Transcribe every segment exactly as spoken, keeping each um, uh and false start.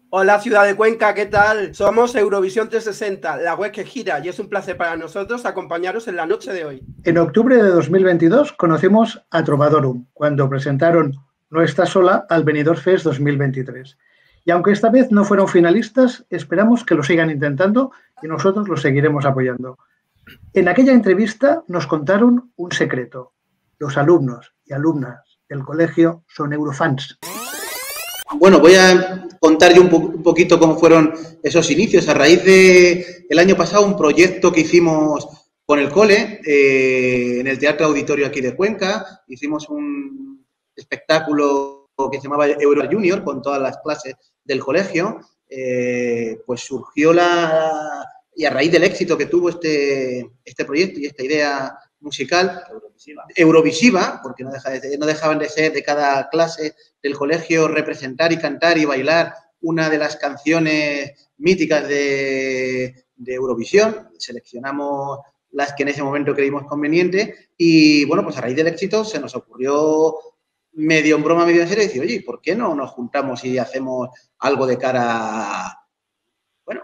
Hola ciudad de Cuenca, ¿qué tal? Somos Eurovisión trescientos sesenta, la web que gira, y es un placer para nosotros acompañaros en la noche de hoy. En octubre de dos mil veintidós conocimos a Trovadorum, cuando presentaron No estás sola al Benidorm Fest dos mil veintitrés. Y aunque esta vez no fueron finalistas, esperamos que lo sigan intentando y nosotros los seguiremos apoyando. En aquella entrevista nos contaron un secreto. Los alumnos y alumnas del colegio son eurofans. Bueno, voy a contar yo un, po un poquito cómo fueron esos inicios. A raíz de el año pasado, un proyecto que hicimos con el cole, eh, en el Teatro Auditorio aquí de Cuenca, hicimos un espectáculo que se llamaba Euro Junior con todas las clases del colegio. Eh, pues surgió la... y a raíz del éxito que tuvo este, este proyecto y esta idea musical, Eurovisiva, Eurovisiva porque no, deja de, no dejaban de ser de cada clase del colegio representar y cantar y bailar una de las canciones míticas de, de Eurovisión. Seleccionamos las que en ese momento creímos conveniente y, bueno, pues a raíz del éxito se nos ocurrió medio en broma, medio en serio, decir, oye, ¿por qué no nos juntamos y hacemos algo de cara a, bueno,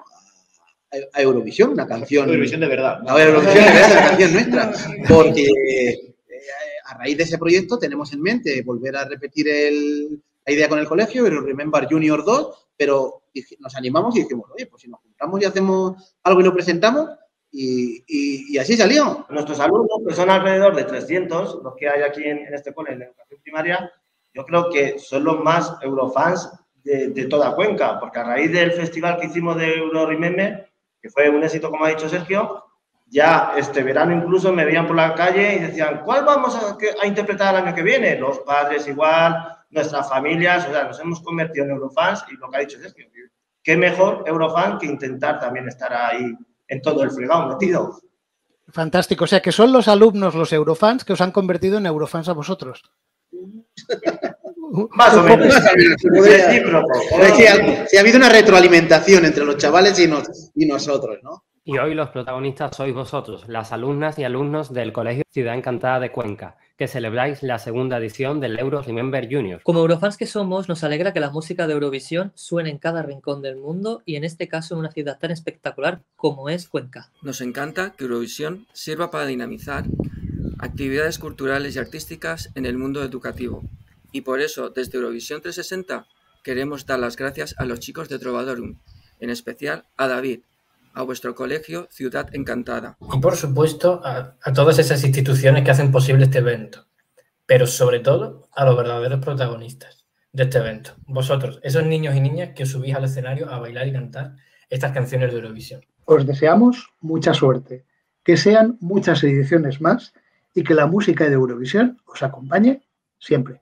a Eurovisión, una canción... Eurovisión de verdad. ¿no? A Eurovisión de verdad, una canción nuestra. Porque eh, a raíz de ese proyecto tenemos en mente volver a repetir el, la idea con el colegio, Euro Remember Junior dos, pero nos animamos y dijimos, oye, pues si nos juntamos y hacemos algo y lo presentamos, y, y, y así salió. Nuestros alumnos, que son alrededor de trescientos, los que hay aquí en, en este cole, en la educación primaria, yo creo que son los más eurofans de, de toda Cuenca, porque a raíz del festival que hicimos de Euro Remember, que fue un éxito, como ha dicho Sergio, ya este verano incluso me veían por la calle y decían, ¿cuál vamos a, a interpretar el año que viene? Los padres igual, nuestras familias, o sea, nos hemos convertido en eurofans y lo que ha dicho Sergio, qué mejor eurofan que intentar también estar ahí en todo el fregado metido. Fantástico, o sea que son los alumnos, los eurofans, que os han convertido en eurofans a vosotros. Más o menos. Si ha habido una retroalimentación entre los chavales y, nos, y nosotros, ¿no? Y hoy los protagonistas sois vosotros, las alumnas y alumnos del Colegio Ciudad Encantada de Cuenca, que celebráis la segunda edición del Euro Remember Junior. Como eurofans que somos, nos alegra que la música de Eurovisión suene en cada rincón del mundo y en este caso en una ciudad tan espectacular como es Cuenca. Nos encanta que Eurovisión sirva para dinamizar actividades culturales y artísticas en el mundo educativo. Y por eso, desde Eurovisión trescientos sesenta, queremos dar las gracias a los chicos de Trovadorum, en especial a David, a vuestro colegio Ciudad Encantada. Y por supuesto a, a todas esas instituciones que hacen posible este evento, pero sobre todo a los verdaderos protagonistas de este evento. Vosotros, esos niños y niñas que os subís al escenario a bailar y cantar estas canciones de Eurovisión. Os deseamos mucha suerte, que sean muchas ediciones más y que la música de Eurovisión os acompañe siempre.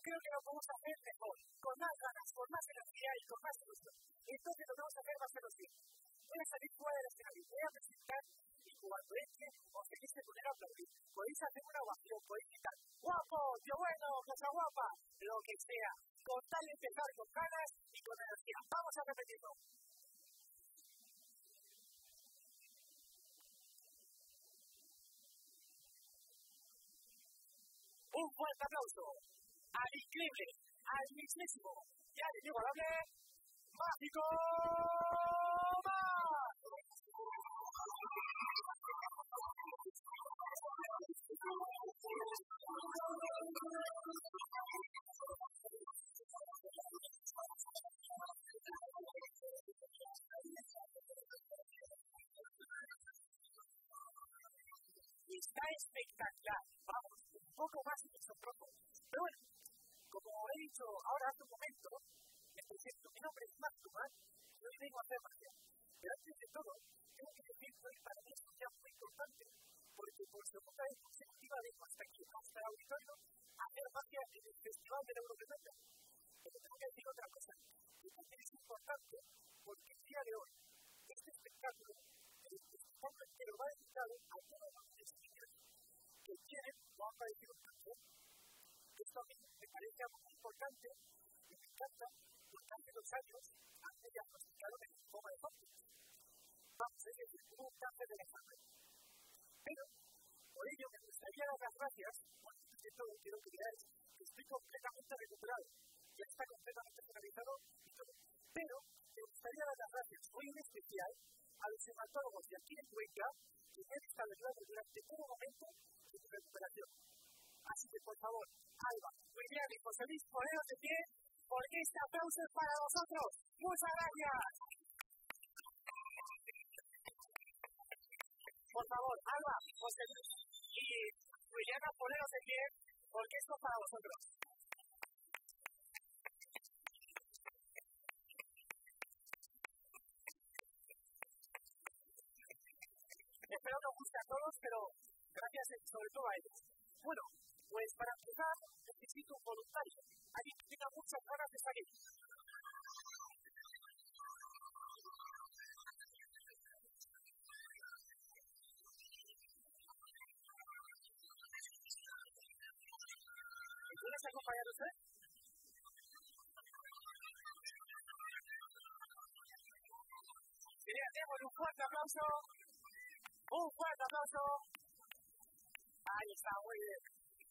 creo que lo podemos hacer mejor, con más ganas, con más energía y con más ilusión. Entonces lo que vamos a hacer va a ser lo siguiente. Voy a salir fuera del escenario, voy a presentar y cuando entre os tenéis que poner a aplaudir. Podéis hacer una ovación, podéis gritar guapo, tío bueno, cosa guapa, lo que sea. Con tal de empezar con ganas y con energía. Vamos a repetirlo. Un fuerte aplauso al increíble, al mismísimo, ya le digo al hable, Mágico Más. Está espectacular, vamos, un poco más asombroso. Pero bueno, como he dicho ahora hace un momento, me presento, mi nombre es Mágico Más y hoy vengo a hacer magia. Pero antes de todo, tengo que decir que hoy para mí es un día muy importante, porque por segunda vez consecutiva vengo hasta aquí, hasta el auditorio, a hacer magia en el Festival de la Europeoteca. Pero tengo que decir otra cosa, que también es importante, porque el día de hoy, este espectáculo, el espectáculo entero va dedicado a todos los niños que quieren o han padecido un cáncer. Esto a mí me parece algo muy importante y me encanta, porque hace dos años han diagnosticado el linfoma de Hodgkin. Vamos, es decir, tuvo un cáncer de la sangre. Pero, por ello, me gustaría dar las gracias, bueno, antes de todo, quiero que veáis que estoy completamente recuperado, ya está completamente finalizado y todo. Pero, me gustaría dar las gracias, hoy en especial, a los hematólogos de aquí en Cuenca, que me han estado ayudando durante todo momento de su recuperación. Así que, por favor, Alba, William y José Luis, poneros de pie, porque este aplauso es para vosotros. ¡Muchas gracias! Por favor, Alba, José Luis y William, poneros de pie, porque esto es para vosotros. Espero que os guste a todos, pero gracias sobre todo a ellos. Bueno, pues para empezar necesito un voluntario, alguien que tenga muchas ganas de salir. ¿Me puedes acompañar usted? Quería démosle un fuerte aplauso. Un fuerte aplauso. Ahí está, muy bien.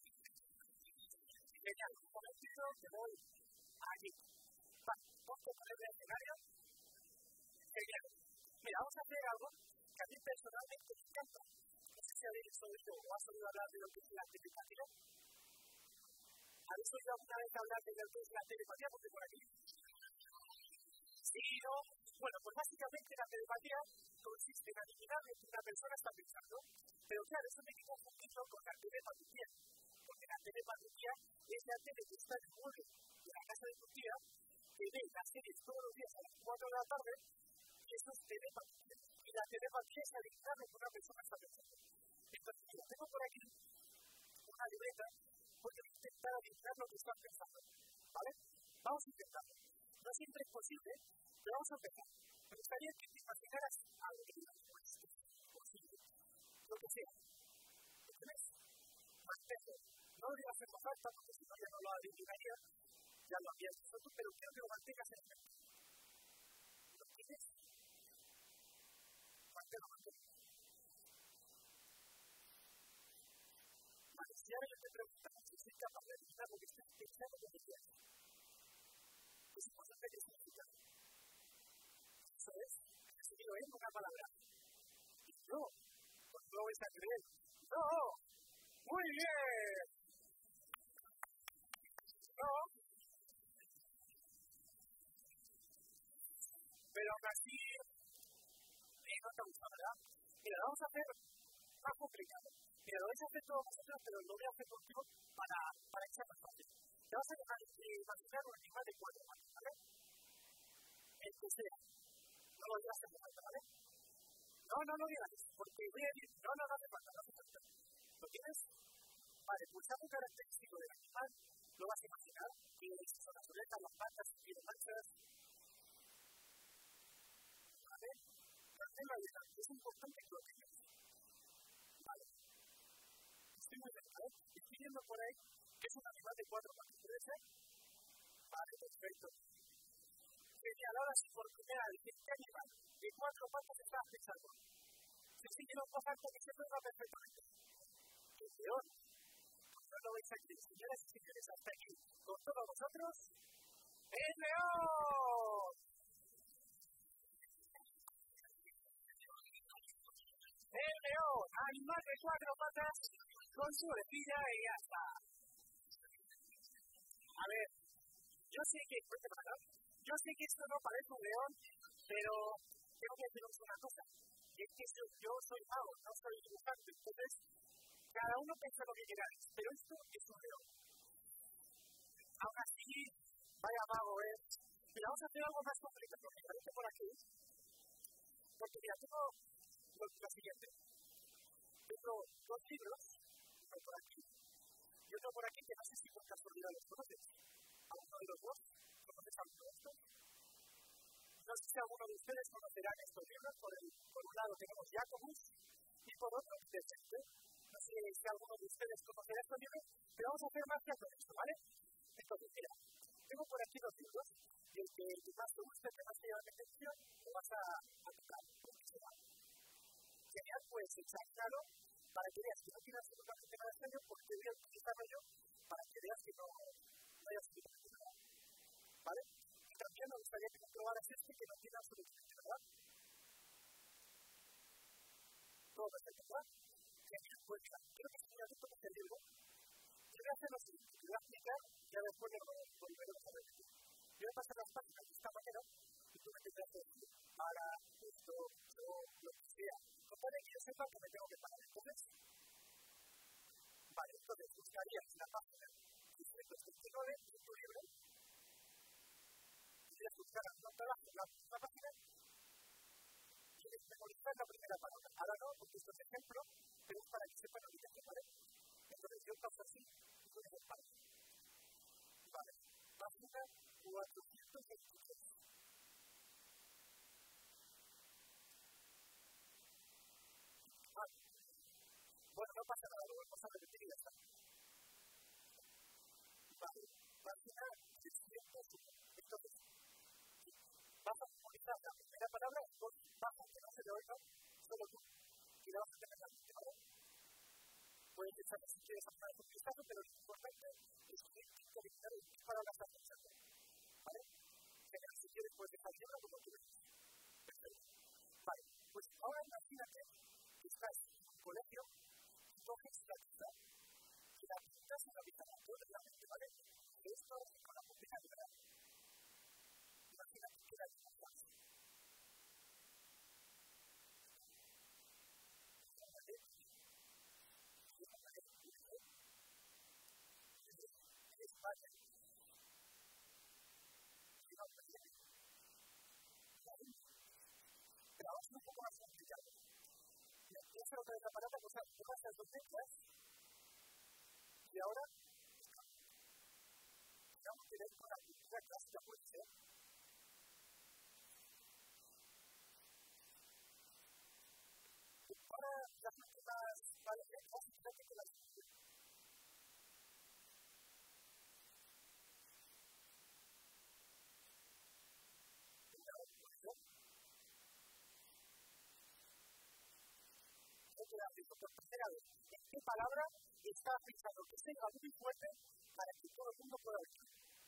Genial, un momentito, que voy aquí. Vale, pongo por el escenario. Genial. Mira, vamos a hacer algo que a mí personalmente me encanta. No sé si habéis oído o has oído hablar de lo que es la telepatía. ¿Habéis oído alguna vez hablar de lo que es la telepatía? Porque por aquí. Sí, no. Bueno, pues básicamente la telepatía consiste en adivinar lo que una persona está pensando. Pero claro, eso me queda un poquito con la telepatía. Porque la telepatía es la tele que está en el mueble de la casa de tu tía, que ve las series todos los días a las cuatro de la tarde, y eso es telepatía. Y la telepatía es adivinar lo que una persona está pensando. Entonces, yo tengo por aquí una libreta, porque voy a intentar adivinar lo que están pensando. ¿Vale? Vamos a intentarlo. No siempre es posible, pero vamos a empezar. Me gustaría que te imaginaras algo que digas, pues, posible. Lo que sea. ¿Lo tienes? Mantener. No lo digas en voz alta, porque si no ya no lo adivinaría, ya lo habías visto tú, pero quiero que lo mantengas en el mente. ¿Lo tienes? Manténlo, manténlo. Vale, si ahora yo te preguntamos si soy capaz de adivinar lo que estás pensando que te quieres. Es importante que significa. Eso es, decidido en una palabra. Y no, pues no lo vais a creer. ¡No! ¡Muy bien! No. Pero aún así, sí, no te gusta, ¿verdad? Mira, lo vamos a hacer más complicado. Mira, lo vais a hacer todos vosotros, pero lo voy a hacer contigo para, para echar más fácil. Te vas a imaginar un animal de cuatro manos, ¿vale? El que sea. No lo digas en voz alta, ¿vale? No, no lo digas, porque voy a decir, no, no, no hace falta, no hace falta. ¿Lo tienes? Vale, pues algo característico del animal lo vas a imaginar, que son las orejas, las patas, si tienen manchas. ¿Vale? Manténlo ahí delante, es importante que lo tengas. Vale. Estoy muy bien, ¿vale? Estoy viendo por ahí que es un animal de cuatro patas, ¿puede ser? Vale, perfecto. Genial, ahora sí, por primera vez, ¿qué animal de cuatro patas estás pensando? Si sí quiero un pajarito que se mueva perfectamente. El león. No lo veis aquí, señoras y señores, hasta aquí. Con todos vosotros, ¡el león! El león, animal de cuatro patas, con su orecilla y ya está. A ver, yo sé que, yo sé que esto no parece un león, pero tengo que deciros una cosa. Y es que yo soy mago, no soy dibujante, entonces cada uno piensa lo que queráis, pero esto es un león. Aún así, vaya mago, ¿eh? Pero vamos a hacer algo más complicado, me parece por aquí. Porque mira, tengo lo, lo siguiente. Tengo dos libros, uno por aquí, y otro por aquí que no sé si por casualidad los conoces. ¿A uno de los dos? ¿Conoces a uno de estos? No sé si alguno de ustedes conocerán estos libros. Por, el, por un lado tenemos Jacobus y por otro Decente. No sé si alguno de ustedes conocerá estos libros, pero vamos a hacer más que hacer esto, ¿vale? Entonces, mira, tengo por aquí dos libros y el que, el que más te guste, el que más te llame la atención, lo vas a, a tocar. Genial, pues examínalo para que veas que no tiene absolutamente nada extraño, porque voy a utilizarlo yo para que veas que no, no hay absolutamente nada. ¿Vale? Y también me gustaría que comprobaras este que no tiene absolutamente nada. Todo perfecto, ¿verdad? Genial, pues mira, quiero que estés muy atento con este libro. Yo voy a hacer lo siguiente, te voy a explicar y ya después lo volveremos a repetir. Yo voy a pasar las páginas de esta manera y tú me tendrás que decir para esto, yo, lo que sea. No puede que yo sepa que me tengo que parar. Entonces, vale, entonces buscarías la página seiscientos veintinueve de tu libro. Quieres buscar a una abajo la misma página. Quieres memorizar la primera palabra. Ahora no, porque esto es ejemplo, pero es para que sepan lo que te ¿vale? Entonces yo paso así y tú me paras. Vale, página cuatrocientos veintitrés. Vale. Bueno, no pasa nada, lo vamos a repetir y ya está. Vale, página seiscientos uno. Entonces, vas a memorizar la primera palabra en voz baja, que no se le oiga, solo tú. Y la vas a tener en la mente, ¿vale? Puedes pensar si quieres hacer un vistazo, pero lo importante es que terminar el qué palabra estás pensando. ¿Vale? Genial, si quieres puedes dejar el libro como tú ves. Perfecto. Vale, pues ahora imagínate que estás en un colegio y coges la tiza y la pintas en la pizarra, todo en la mente, ¿vale? Y esto es con la punta de verdad. Imagínate que la dibujas. Vale. Pero vamos a ser un poco más complicados. Y aquí hacer otra vez la palabra, pues tomas las dos letras y ahora digamos que ven con la cultura clásica, puede ser. Ahora las últimas letras, fíjate que las por tercera vez. ¿En qué palabra está pensando que sea muy fuerte para que todo el mundo pueda oír?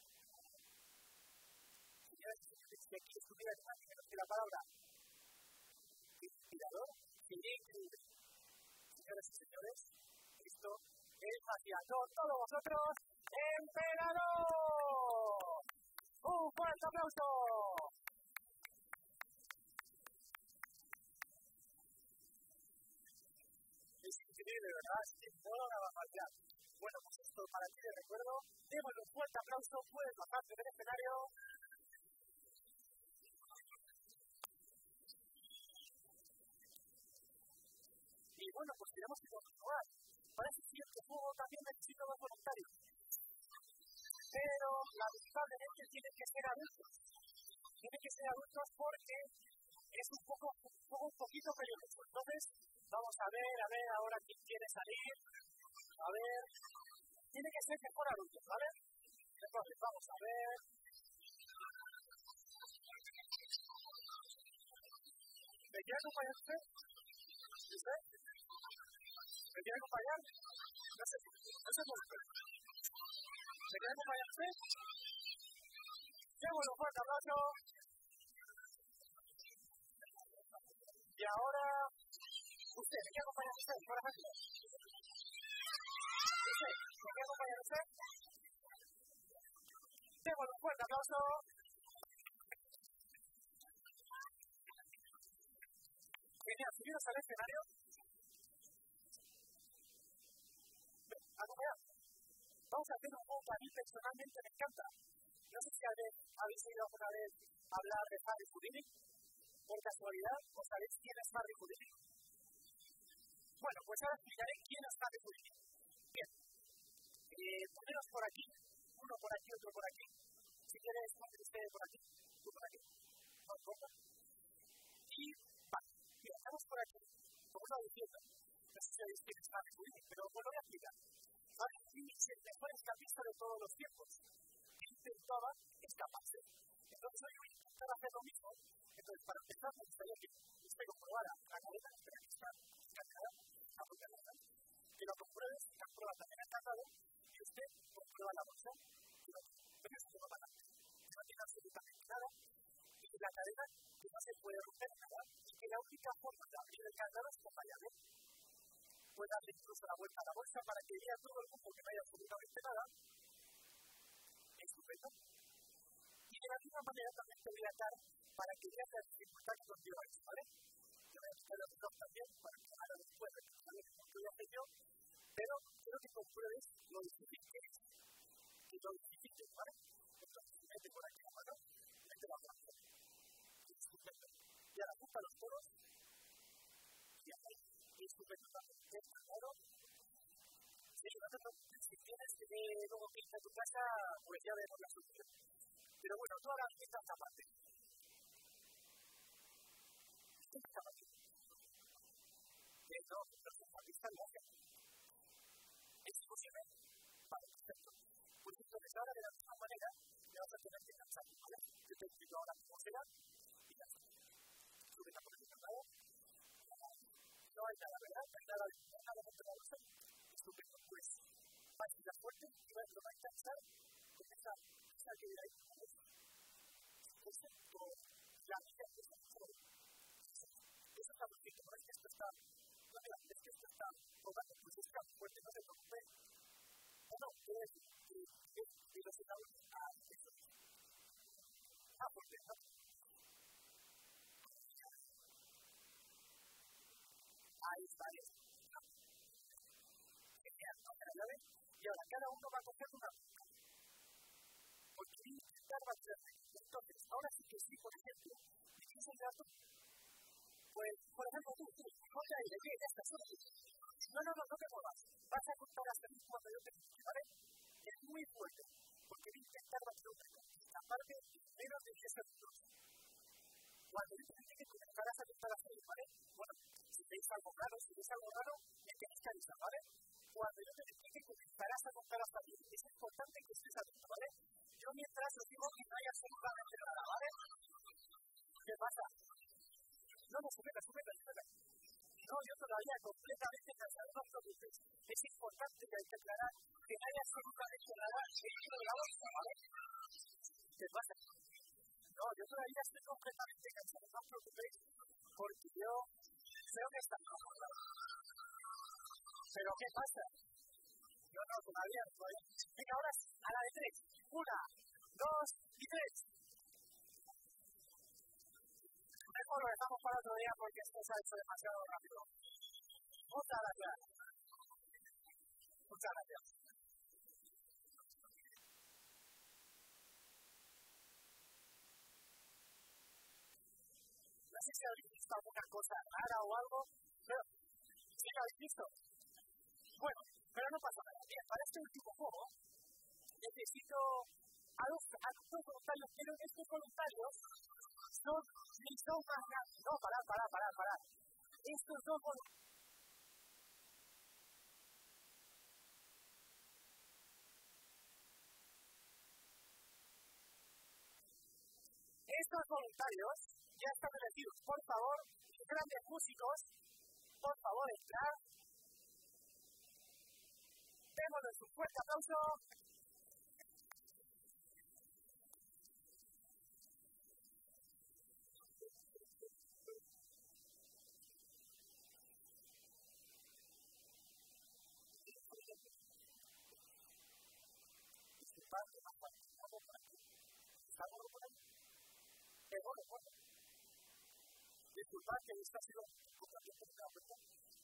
Señoras y señores, si aquí estuviera nadie menos que la palabra inspirador, sería increíble. Señoras y señores, esto es magia. Con todos vosotros, ¡Emperador! ¡Un fuerte aplauso! Es increíble, ¿verdad? Es que no la va a fallar. Bueno, pues esto para ti de recuerdo. Démosle un fuerte aplauso. Puedes bajarte del escenario. Y bueno, pues tenemos que continuar. Para ese siguiente juego también necesito dos voluntarios. pero lamentablemente tienen que ser adultos. Tienen que ser adultos porque es un poco, un, poco, un poquito peligroso. Entonces, vamos a ver, a ver ahora quién quiere salir. A ver, tiene que ser mejor adultos, ¿vale? Entonces, vamos a ver. ¿Me quiere acompañar usted? ¿Usted? ¿Me quiere acompañar? No sé, no sé por qué. ¿Me quiere acompañar usted? ¡Qué bueno, fuerte aplauso! Y ahora, usted, ¿me quiere acompañar usted? Por ejemplo. ¿Usted? ¿Me quiere acompañar usted? ¡Qué bueno, fuerte aplauso! Genial, subiros al escenario. Acompañad. Vamos a hacer un juego que a mí personalmente me encanta. No sé si habéis oído alguna vez hablar de Harry Houdini. Por casualidad, ¿os sabéis quién es Harry Houdini? Bueno, pues ahora explicaré quién es Harry Houdini. Bien. Eh, poneros por aquí. Uno por aquí, otro por aquí. Si quieres, ponte usted por aquí. Tú por aquí. No importa. Y, vale. Mira, estamos por aquí. Como estaba diciendo, no sé si sabéis quién es Harry Houdini, pero os lo voy a explicar. Harry Houdini es el mejor escapista de todos los tiempos. Que intentaba escaparse. Entonces hoy voy a intentar hacer lo mismo. Entonces, para empezar, me gustaría que usted comprobara la cadena de periodista escaneada, la propia cadena, que lo compruebes, que comprueba también el candado, y usted comprueba la bolsa, que lo compruebe su nueva cadena. Que no tiene absolutamente nada, y la cadena que no se puede romper nada, y que la única forma de abrir el candado es con la llave. Puede darle incluso la vuelta a la bolsa para que vea todo el mundo que no haya absolutamente nada. Estupendo. Y de la misma manera también te voy a dar para que veas la dificultad que conlleva esto, ¿vale? Yo voy a quitar el reloj también para que ahora después de que sabes cómo voy a hacer yo, pero quiero que compruebes lo difícil que es y lo difícil que es, ¿vale? Entonces, mete por aquí la mano, mete la mano. Estupendo. Y ahora busca los coros y ahí. Estupendo también. Está claro. Sí, no te preocupes. Si tienes que luego que irte a tu casa, pues ya vemos la solución. Pero bueno, tú ahora empieza esta parte. ¿Qué esta parte? Que no, los zapatistas lo hacen. ¿Es posible? Vale, perfecto. Pues entonces ahora de la misma manera le vas a tener que cansar, ¿vale? Yo te explico ahora cómo será y ya está. Súbete por el lado. No hay nada, ¿verdad? No hay nada de nada de la bolsa. Estupendo, pues vais a ir fuerte y lo vais a cansar con esa esa que viene ahí. Eso con la vida que se mueve. Eso está bonito, no es que esto está, no es que esto está jugando, pues es tan fuerte, no te preocupes. No, no, es que los estados a eso. Ah, fuerte, ¿no? Ahí está, eso. Genial, no te la llave. Y ahora cada uno va a coger una punta. Porque intentar va a ser. Entonces, ahora sí que sí, por ejemplo, si tienes el gato, pues, por ejemplo, tú, tú, ponte ahí, de pie, ya está, solo tú. No, no, no, no te muevas. Vas a contar hasta mí cuando yo te diga, ¿vale? Es muy fuerte, porque voy a intentar va a ser una cosa. Aparte, menos de diez segundos. Cuando yo te diga que comenzarás a contar hasta mí, ¿vale? Bueno, si veis algo raro, si veis algo raro, me tenéis que avisar, ¿vale? Cuando yo te diga que comenzarás a contar hasta mí, es importante que estés atento, ¿vale? Yo mientras os digo que no hay absolutamente nada, ¿vale? ¿Qué pasa? No, no, sujeta, sujeta, sujeta. No, yo todavía completamente cansado, no os preocupéis. Es importante que hay que aclarar que no hay absolutamente nada dentro de la bolsa, ¿vale? ¿Qué pasa? No, yo todavía estoy completamente cansado, no os preocupéis, porque yo creo que está cómodo. ¿Pero qué pasa? No, no, todavía, todavía. Venga, ahora a la de tres. Una, dos y tres. Mejor lo dejamos para otro día porque esto se ha hecho demasiado rápido. Muchas gracias. Muchas gracias. No sé si habéis visto alguna cosa rara o algo, pero ¿sí lo habéis visto? Bueno, pero no pasa nada. Bien, para este último juego necesito a los, a los dos voluntarios, pero estos voluntarios son, ni son más grandes. No, pará, pará, pará, pará. Estos dos voluntarios. Estos voluntarios ya están elegidos. Por favor, grandes músicos, por favor, entrar. Démosles un fuerte aplauso. Disculpad, que más participamos por aquí. ¿Estamos por ahí? Qué bueno, bueno. Disculpad que esto ha sido un contratiempo de la vuelta.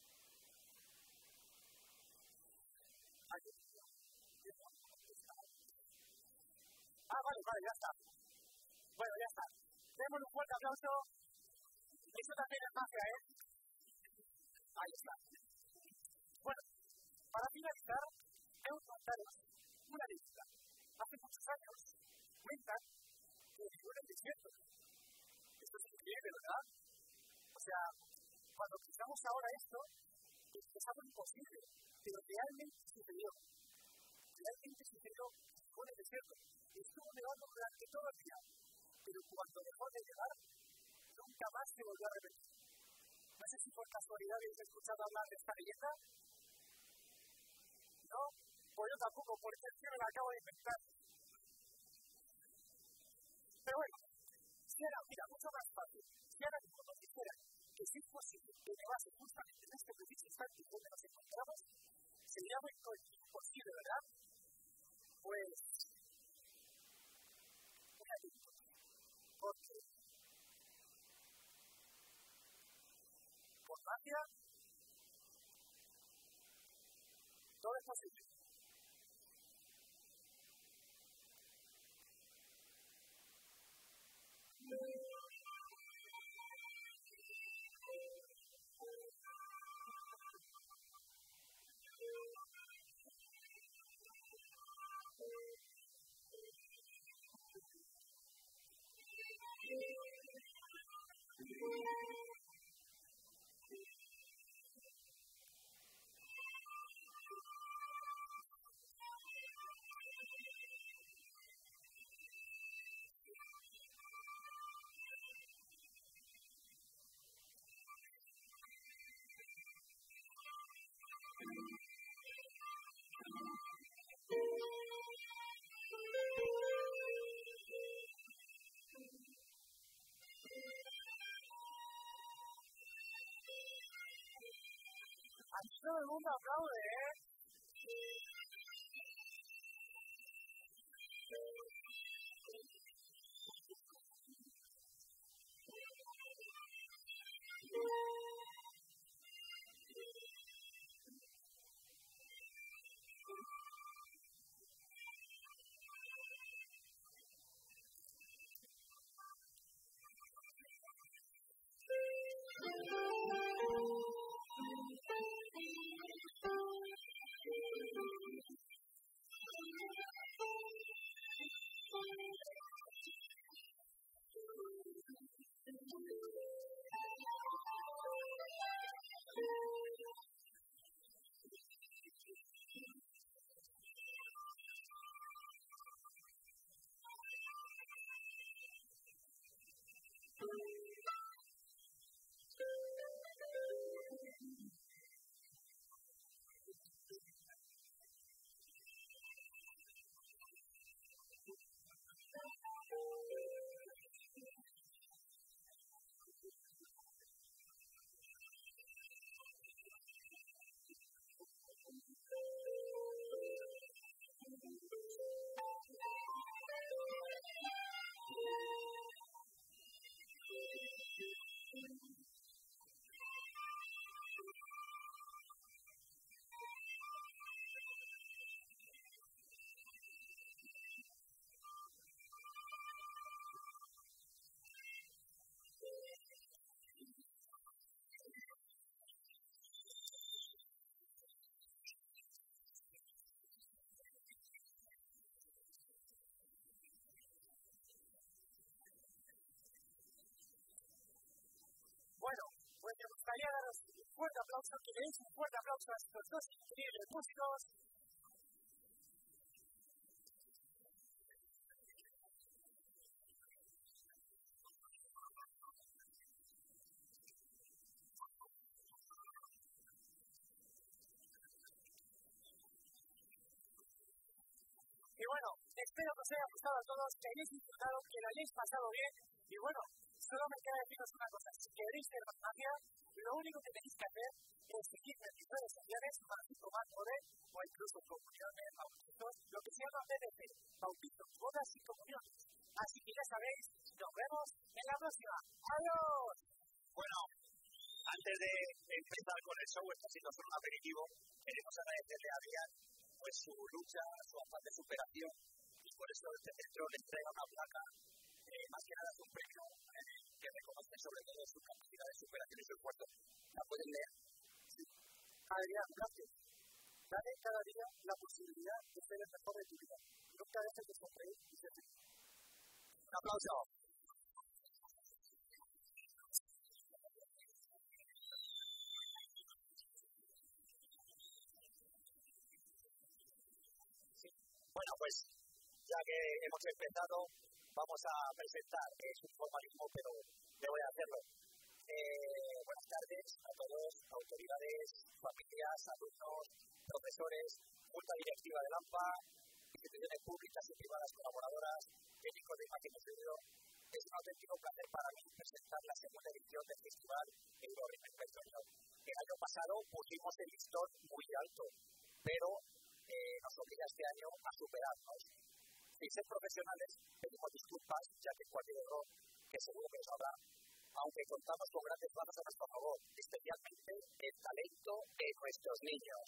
Ah, vale, vale, ya está. Bueno, ya está. Démosle un fuerte aplauso. Eso también es magia, ¿eh? Ahí está. Bueno, para finalizar, debo contaros una lista. Hace muchos años, cuentan que vivió en el desierto. Esto es increíble, ¿verdad? O sea, cuando pensamos ahora esto, es algo imposible, pero realmente sucedió. Realmente sucedió con el desierto. Estuvo nevando durante todo el día, pero cuando dejó de nevar, nunca más se volvió a repetir. No sé si por casualidad habéis escuchado hablar de esta leyenda. No, pues yo tampoco, porque es que me la acabo de inventar. Pero bueno, si era, mira, mucho más fácil. Si ahora mismo nos dijeran que si es posible que nevase justamente en este preciso instante donde nos encontramos, sería muy imposible, ¿verdad? Pues, una leyenda. Porque, por magia, todo es posible. Aquí todo el mundo aplaude, ¿eh? Pues me gustaría daros un fuerte aplauso, que le deis un fuerte aplauso a estos dos increíbles músicos. Y bueno, espero que os haya gustado a todos, que hayáis disfrutado, que lo hayáis pasado bien. Y bueno, solo me queda deciros una cosa, si queréis ser más magia, lo único que tenéis que hacer es seguirme en mis redes sociales, Francisco Mar Poder, o incluso comunidades de bautizos, lo que se llama B D C, bautizos, bodas y comuniones. Así que ya sabéis, nos vemos en la próxima. ¡Adiós! Bueno, antes de empezar con el show, está siendo solo un aperitivo, queremos agradecerle a Adrián pues su lucha, su afán de superación, y por eso este centro le entrega una placa. Eh, más que nada es un premio eh, que reconoce sobre todo su capacidad de superación y su esfuerzo. ¿La pueden leer? Sí. Adrián, gracias. Dale cada día la posibilidad de ser el mejor de tu vida. Nunca dejes de sonreír y ser feliz. Un aplauso. Sí. Bueno, pues ya que hemos empezado, vamos a presentar. Es un formalismo, pero debo de hacerlo. Eh, buenas tardes a todos, autoridades, familias, alumnos, profesores, junta directiva de LAMPA, instituciones públicas y privadas colaboradoras, técnicos de imagen y sonido. Es un auténtico placer para mí presentar la segunda edición del Festival Euroremember Junior. El año pasado pusimos el listón muy alto, pero eh, nos obliga este año a superarnos. Sin ser profesionales, pedimos disculpas, ya que cualquier error, que seguro que os habrá, aunque contamos con grandes manos a nuestro favor, especialmente el talento de nuestros niños.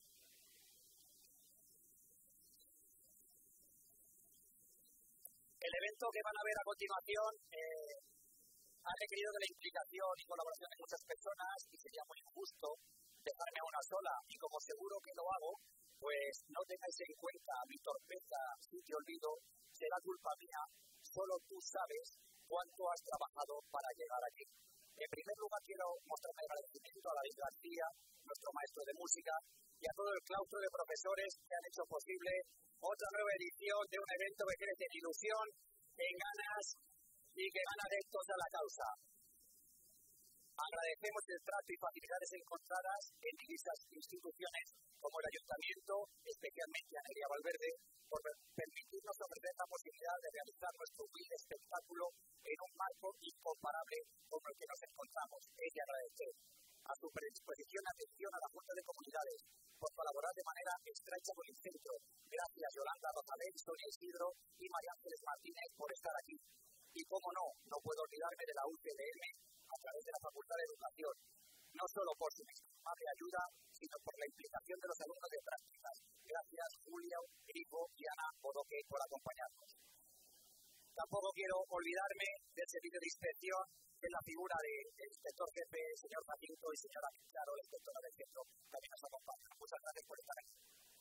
El evento que van a ver a continuación eh, ha requerido de la implicación y colaboración de muchas personas y sería muy injusto dejarme a una sola, y como seguro que lo hago, pues no tengáis en cuenta mi torpeza si te olvido, será culpa mía, solo tú sabes cuánto has trabajado para llegar aquí. En primer lugar quiero mostrar mi agradecimiento a David García, nuestro maestro de música, y a todo el claustro de profesores que han hecho posible otra nueva edición de un evento que crece en ilusión, en ganas y que gana adeptos a la causa. Agradecemos el trato y facilidades encontradas en diversas instituciones como el Ayuntamiento, especialmente a Nerea Valverde, por permitirnos ofrecer la posibilidad de realizar nuestro humilde espectáculo en un marco incomparable con el que nos encontramos. Es de agradecer a su predisposición y atención a la Junta de Comunidades por colaborar de manera estrecha con el centro. Gracias Yolanda, Rosalén, Sonia Isidro y María Ángeles Martínez por estar aquí. Y cómo no, no puedo olvidarme de la U C D M a través de la Facultad de Educación, no solo por su inestimable ayuda, sino por la implicación de los alumnos de prácticas. Gracias Julio, Grifo y Ana Bodoque por acompañarnos. Tampoco quiero olvidarme del servicio de inspección, en la figura del de inspector jefe, señor Jacinto y señora Claro, la inspectora del centro, también nos acompañan. Muchas gracias por estar aquí.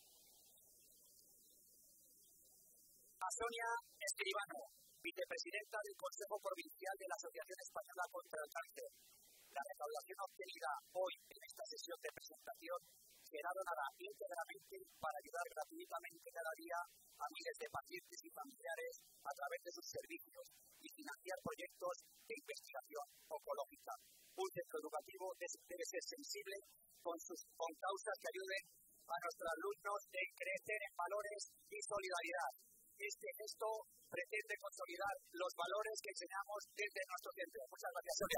A Sonia Escribano, vicepresidenta del Consejo Provincial de la Asociación Española contra el Cáncer. La recaudación obtenida hoy en esta sesión de presentación será donada íntegramente para ayudar gratuitamente cada día a miles de pacientes y familiares a través de sus servicios y financiar proyectos de investigación oncológica. Un centro educativo debe ser sensible con, sus, con causas que ayuden a nuestros alumnos a crecer en valores y solidaridad. Este gesto pretende consolidar los valores que enseñamos desde nuestro centro. Muchas gracias, Sonia.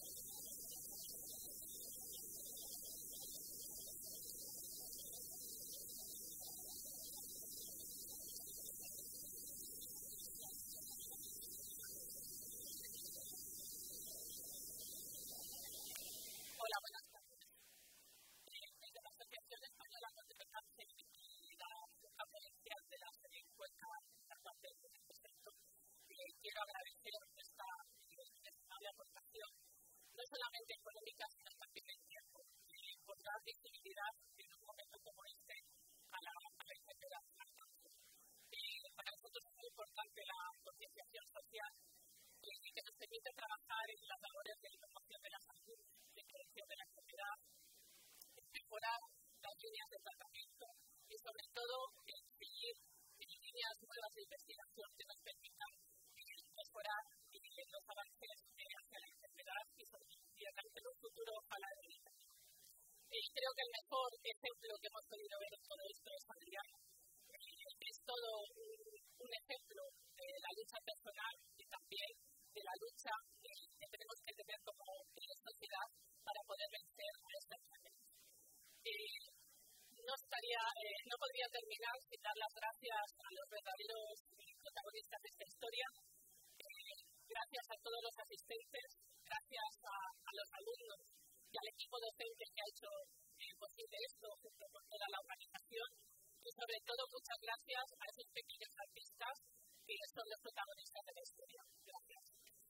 Hola, buenas tardes. Desde la Asociación Española contra el Cáncer y la Junta Provincial de la Serie Cuenca, en este centro, quiero agradecer esta inestimable aportación. No líneas de tratamiento y sobre todo en seguir líneas nuevas de investigación que nos permitan mejorar los avances hacia la enfermedad y hacia un futuro ojalá evitable. Y creo que el mejor ejemplo que hemos podido ver en todo esto es Adrián. Es todo un, un ejemplo de la lucha personal y también de la lucha que, que tenemos que tener como sociedad para poder vencer a esta enfermedad. Eh, no, estaría, eh, no podría terminar sin dar las gracias a los verdaderos protagonistas de esta historia. Eh, gracias a todos los asistentes, gracias a, a los alumnos y al equipo docente que ha hecho eh, posible esto junto con toda la organización. Y sobre todo, muchas gracias a esos pequeños artistas que son los protagonistas de la historia. Gracias.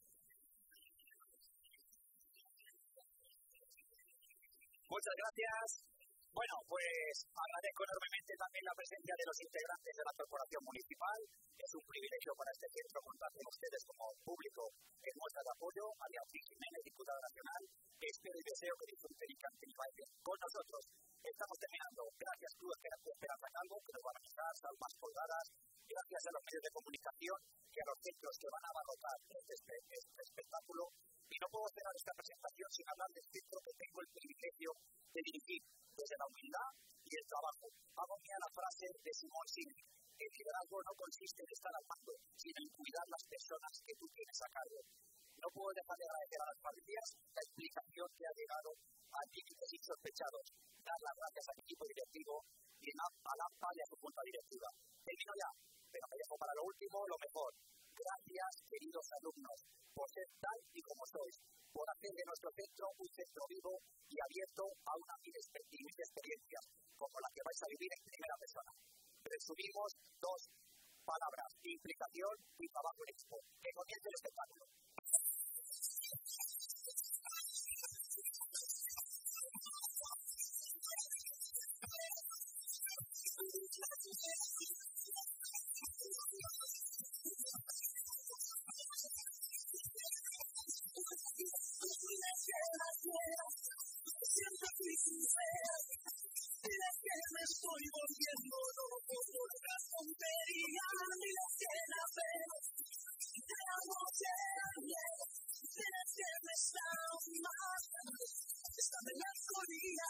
Muchas gracias. Bueno, pues agradezco enormemente también la presencia de los integrantes de la Corporación Municipal. Es un privilegio para este centro contar con ustedes como público en muestra de apoyo. María Jiménez, diputada nacional. Espero y deseo que disfruten y canten y bailen con nosotros. Estamos terminando. Gracias, Cruz Esperanza Calvo, que nos van a quitar salvas colgadas. Gracias a los medios de comunicación y a los centros que van a abarrotar este, este, este espectáculo. Y no puedo cerrar esta presentación sin hablar del centro que tengo el privilegio de dirigir desde la humildad y el trabajo. Hago mía la frase de Simón Sinek: el liderazgo no consiste en estar al mando, sino en cuidar las personas que tú tienes a cargo. No puedo dejar de agradecer a las familias la explicación que ha llegado a límites insospechados. Dar las gracias al equipo directivo y a Lampa y a su junta directiva. Termino ya, pero me dejo para lo último lo mejor. Gracias, queridos alumnos, por ser tal y como sois, por hacer de nuestro centro un centro vivo y abierto a una mil experiencias, como la que vais a vivir en primera persona. Resumimos dos palabras: implicación y trabajo en equipo. Que comience el espectáculo. Me estoy volviendo loco por la tontería, mira que la veo, te amo, te amo, tienes que me está matando, esta melancolía.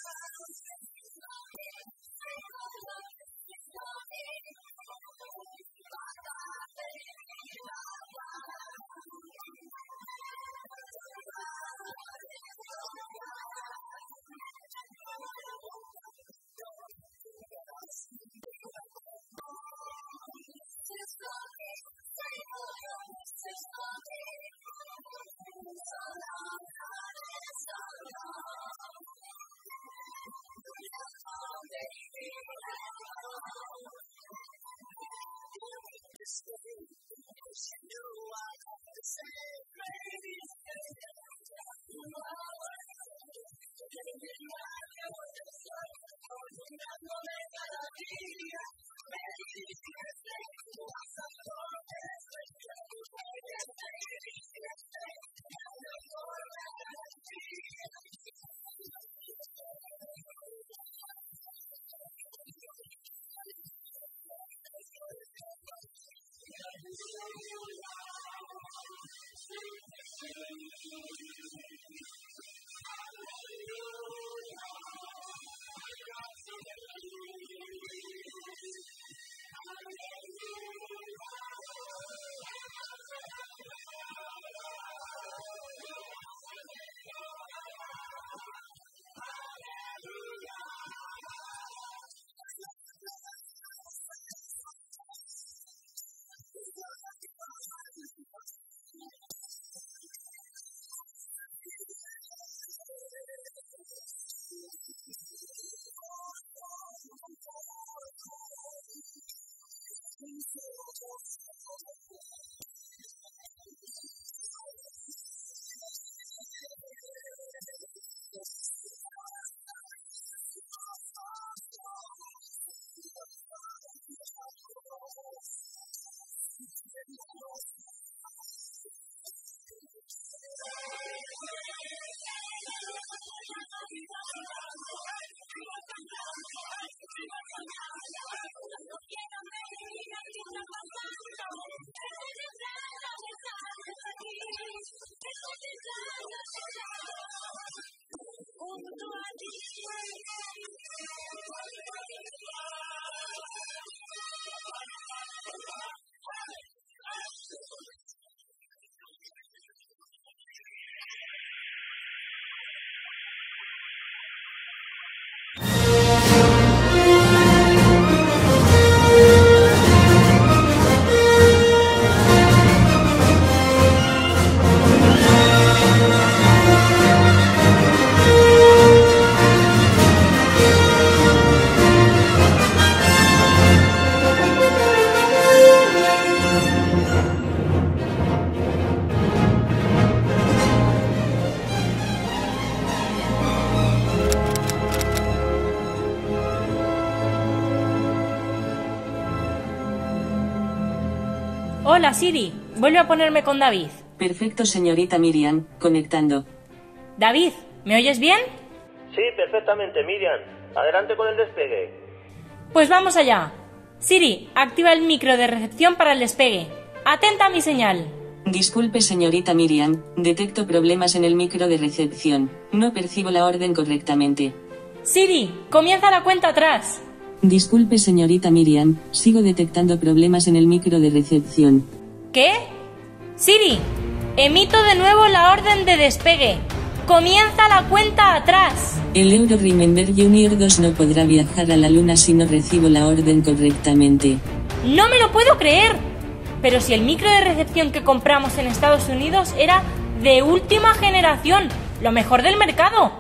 Hola Siri, vuelve a ponerme con David. Perfecto, señorita Miriam, conectando. David, ¿me oyes bien? Sí, perfectamente, Miriam. Adelante con el despegue. Pues vamos allá. Siri, activa el micro de recepción para el despegue. Atenta a mi señal. Disculpe, señorita Miriam, detecto problemas en el micro de recepción. No percibo la orden correctamente. Siri, comienza la cuenta atrás. Disculpe, señorita Miriam, sigo detectando problemas en el micro de recepción. ¿Qué? Siri, emito de nuevo la orden de despegue. Comienza la cuenta atrás. El Euro Remember Junior dos no podrá viajar a la Luna si no recibo la orden correctamente. ¡No me lo puedo creer! Pero si el micro de recepción que compramos en Estados Unidos era de última generación, lo mejor del mercado.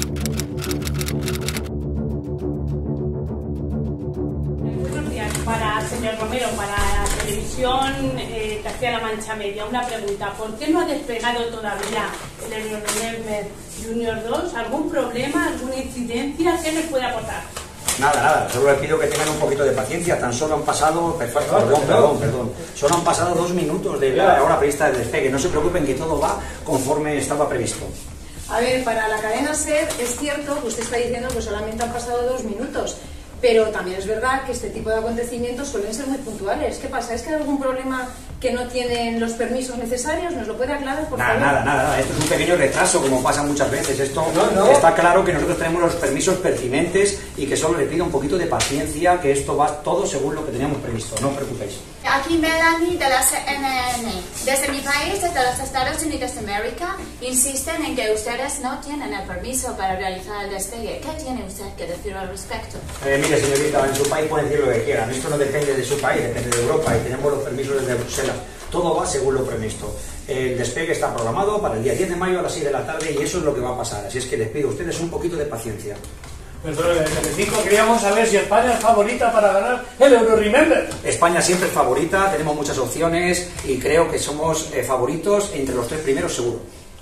Buenos días, para señor Romero, para la televisión eh, Castilla-La Mancha Media, una pregunta. ¿Por qué no ha despegado todavía el Euro Remember Junior dos? ¿Algún problema, alguna incidencia? ¿Qué nos puede aportar? Nada, nada, solo les pido que tengan un poquito de paciencia, tan solo han pasado, perfecto, perdón, perdón, perdón, solo han pasado dos minutos de la hora prevista de despegue, no se preocupen que todo va conforme estaba previsto. A ver, para la cadena SER es cierto que usted está diciendo que solamente han pasado dos minutos, pero también es verdad que este tipo de acontecimientos suelen ser muy puntuales. ¿Qué pasa? ¿Es que hay algún problema que no tienen los permisos necesarios? ¿Nos lo puede aclarar, por nada, favor? Nada, nada, nada, esto es un pequeño retraso, como pasa muchas veces. Esto no, no. Está claro que nosotros tenemos los permisos pertinentes y que solo le pido un poquito de paciencia, que esto va todo según lo que teníamos previsto, no os preocupéis. Aquí Melanie de la C N N. Desde mi país, desde los Estados Unidos de América, insisten en que ustedes no tienen el permiso para realizar el despegue. ¿Qué tiene usted que decir al respecto? Eh, mire, señorita, en su país pueden decir lo que quieran. Esto no depende de su país, depende de Europa y tenemos los permisos desde Bruselas. Todo va según lo previsto. El despegue está programado para el día diez de mayo a las seis de la tarde y eso es lo que va a pasar. Así es que les pido a ustedes un poquito de paciencia. Perdón, en Telecinco queríamos saber si España es favorita para ganar el Euro Remember. España siempre es favorita, tenemos muchas opciones y creo que somos eh, favoritos entre los tres primeros seguro.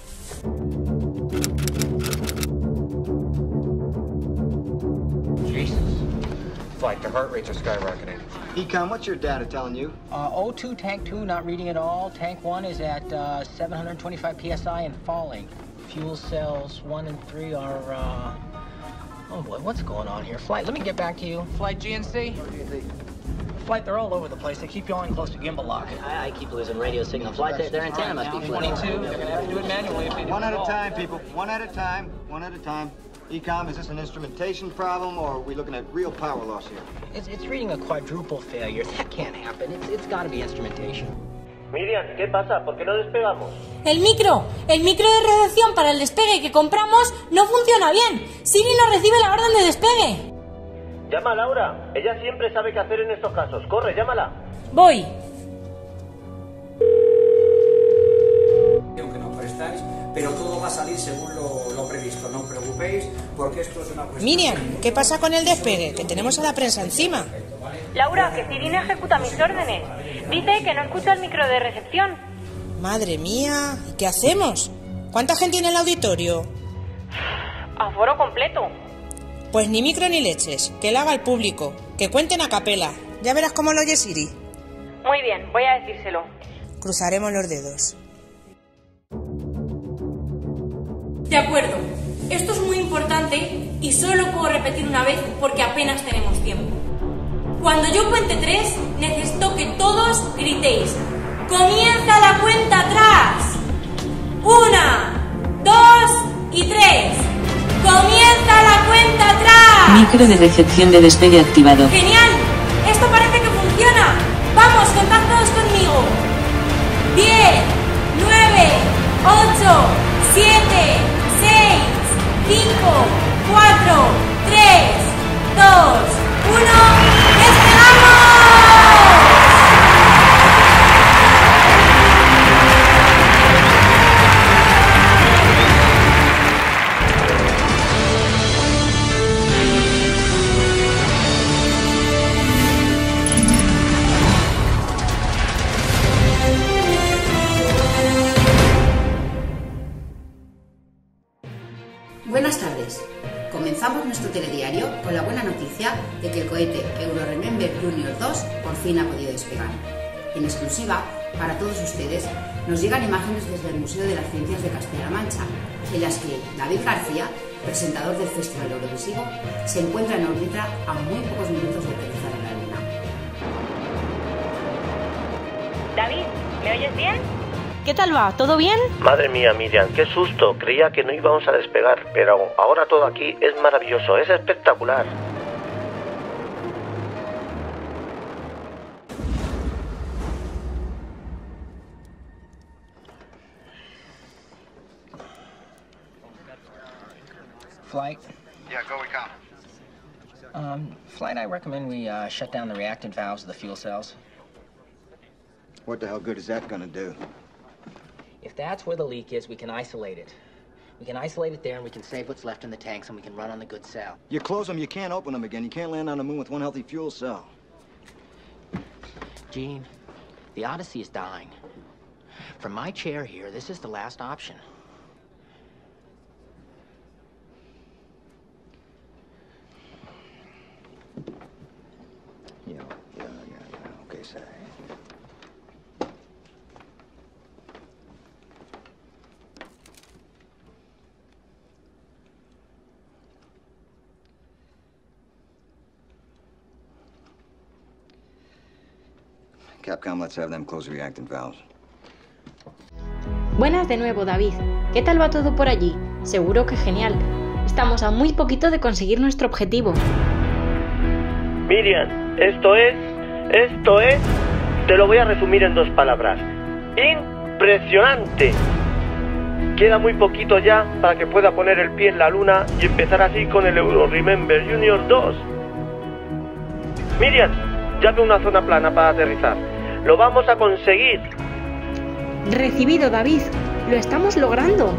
Jesus. Flight, the heart rates are skyrocketing. Econ, what's your data telling you? Uh, O two, tank two, not reading at all. Tank one is at uh, seven hundred twenty-five P S I and falling. Fuel cells one and three are, uh... oh boy, what's going on here? Flight, let me get back to you. Flight G N C? Flight, they're all over the place. They keep yawing close to gimbal lock. I, I keep losing radio signal. Flight, their, their antenna must be flat. twenty-two, they're gonna have to do it manually if they do One at it a all. time, people. One at a time. One at a time. Ecom, is this an instrumentation problem, or are we looking at real power loss here? It's, it's reading a quadruple failure. That can't happen. It's, it's got to be instrumentation. Miriam, ¿qué pasa? ¿Por qué no despegamos? El micro, el micro de recepción para el despegue que compramos no funciona bien. Siri no recibe la orden de despegue. Llama a Laura. Ella siempre sabe qué hacer en estos casos. Corre, llámala. Voy. Aunque nos prestáis, pero todo va a salir según lo, lo previsto. No os preocupéis, porque esto es una cuestión... Miriam, ¿qué pasa con el despegue? Que tenemos a la prensa encima. Laura, que Siri no ejecuta mis órdenes. Dice que no escucha el micro de recepción. Madre mía, ¿qué hacemos? ¿Cuánta gente en el auditorio? Aforo completo. Pues ni micro ni leches, que lo haga el público, que cuenten a capela. Ya verás cómo lo oye Siri. Muy bien, voy a decírselo. Cruzaremos los dedos. De acuerdo. Esto es muy importante y solo puedo repetir una vez porque apenas tenemos tiempo. Cuando yo cuente tres, necesito que todos gritéis. ¡Comienza la cuenta atrás! Una, dos y tres. ¡Comienza la cuenta atrás! Micro de recepción de despegue activado. ¡Genial! Esto parece que funciona. Vamos, contad todos conmigo. Diez, nueve, ocho, siete, seis, cinco, cuatro, tres, dos, uno. ¡Despegamos! Buenas tardes. Comenzamos nuestro telediario con la buena noticia de que el cohete Euro Remember Junior dos por fin ha podido despegar. En exclusiva, para todos ustedes, nos llegan imágenes desde el Museo de las Ciencias de Castilla-La Mancha, en las que David García, presentador del Festival Eurovisivo, se encuentra en órbita a muy pocos minutos de aterrizar en la Luna. David, ¿me oyes bien? ¿Qué tal va? ¿Todo bien? Madre mía, Miriam, qué susto. Creía que no íbamos a despegar, pero ahora todo aquí es maravilloso, es espectacular. Flight? Yeah, go recon. Um, Flight, I recommend we uh, shut down the reactant valves of the fuel cells. What the hell good is that gonna do? If that's where the leak is, we can isolate it. We can isolate it there, and we can save what's left in the tanks, and we can run on the good cell. You close them, you can't open them again. You can't land on the moon with one healthy fuel cell. Gene, the Odyssey is dying. From my chair here, this is the last option. Yeah, yeah, yeah, yeah. Okay, sir. Capcom, let's have them close the reactant valves. Buenas de nuevo, David. ¿Qué tal va todo por allí? Seguro que genial. Estamos a muy poquito de conseguir nuestro objetivo. Miriam, esto es... Esto es... Te lo voy a resumir en dos palabras. ¡Impresionante! Queda muy poquito ya para que pueda poner el pie en la luna y empezar así con el Euro Remember Junior dos. Miriam, ya veo una zona plana para aterrizar. ¡Lo vamos a conseguir! Recibido, David. Lo estamos logrando.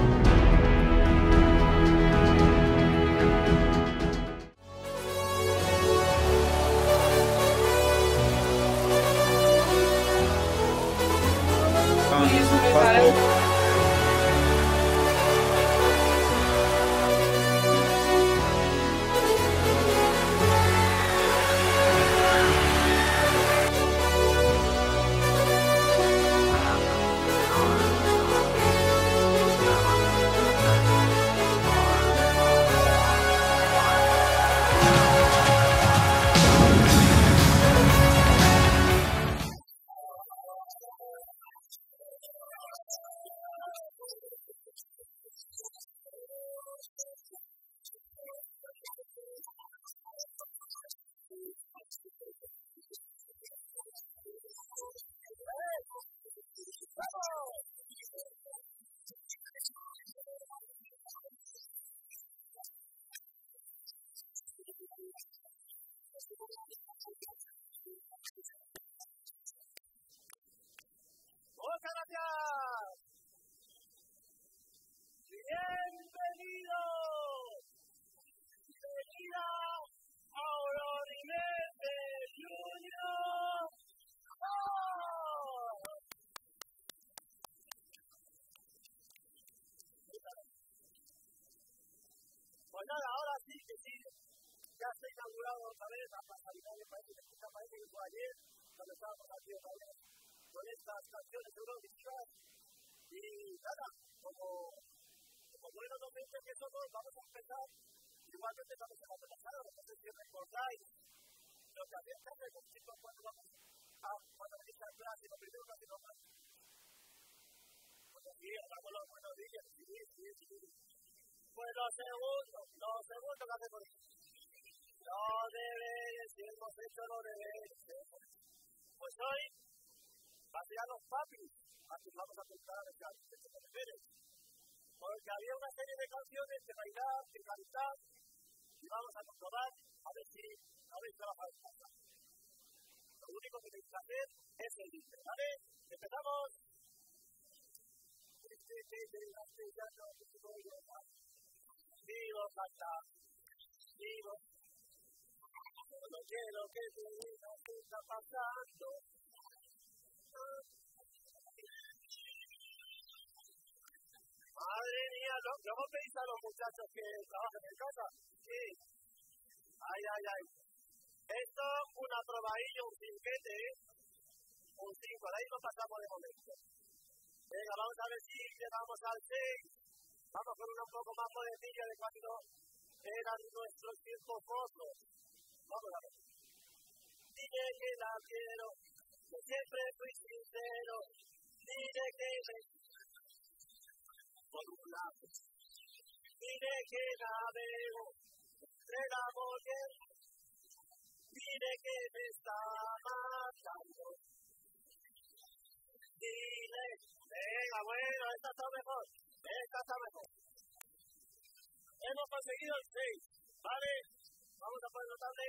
¡Muchas gracias! ¡Bienvenidos! ¡Bienvenida a Euro Remember Junior! ¡Oh! Pues nada, ahora sí que sí, ya se ha inaugurado otra vez la pasarela de países de Puta País que fue ayer, donde estábamos aquí otra vez con estas canciones eurovisivas. Y nada, como, como buenos docentes que somos, vamos a empezar igual que empezamos el año pasado. No sé si recordáis lo que hacían tarde con chicos cuando vamos a cuando venís a clase, lo primero que hacemos más. Pues sí, damos los buenos días, sí, sí, sí. Pues lo segundo, lo segundo que hacemos es los deberes, si hemos hecho los deberes. Pues hoy, hacia los papis, así vamos a contar el de los deberes. Porque había una serie de canciones que bailar, que cantar, y vamos a comprobar a ver si habéis trabajado en casa. Lo único que tenéis que hacer es el libre, ¿vale? ¡Empezamos! Digo, canta, digo, no quiero que te digas qué está pasando. Madre mía, ¿no, ¿no veis a los muchachos que trabajan en casa? Sí. Ay, ay, ay. Esto, una probadilla, un cinquete, ¿eh? Un cinco, de ahí no pasamos de momento. Venga, vamos a ver si llegamos al seis. Vamos con una un poco más modernilla de cuando eran nuestros tiempos mozos. Vamos a ver. Dile que la quiero, que siempre fui sincero. Dile que me... Por un lado. Dile que la veo, entre la mujer. Dile que me está matando. Dile, venga, bueno, esta está mejor, esta está mejor. Hemos conseguido el seis, ¿vale? Vamos a poner notable.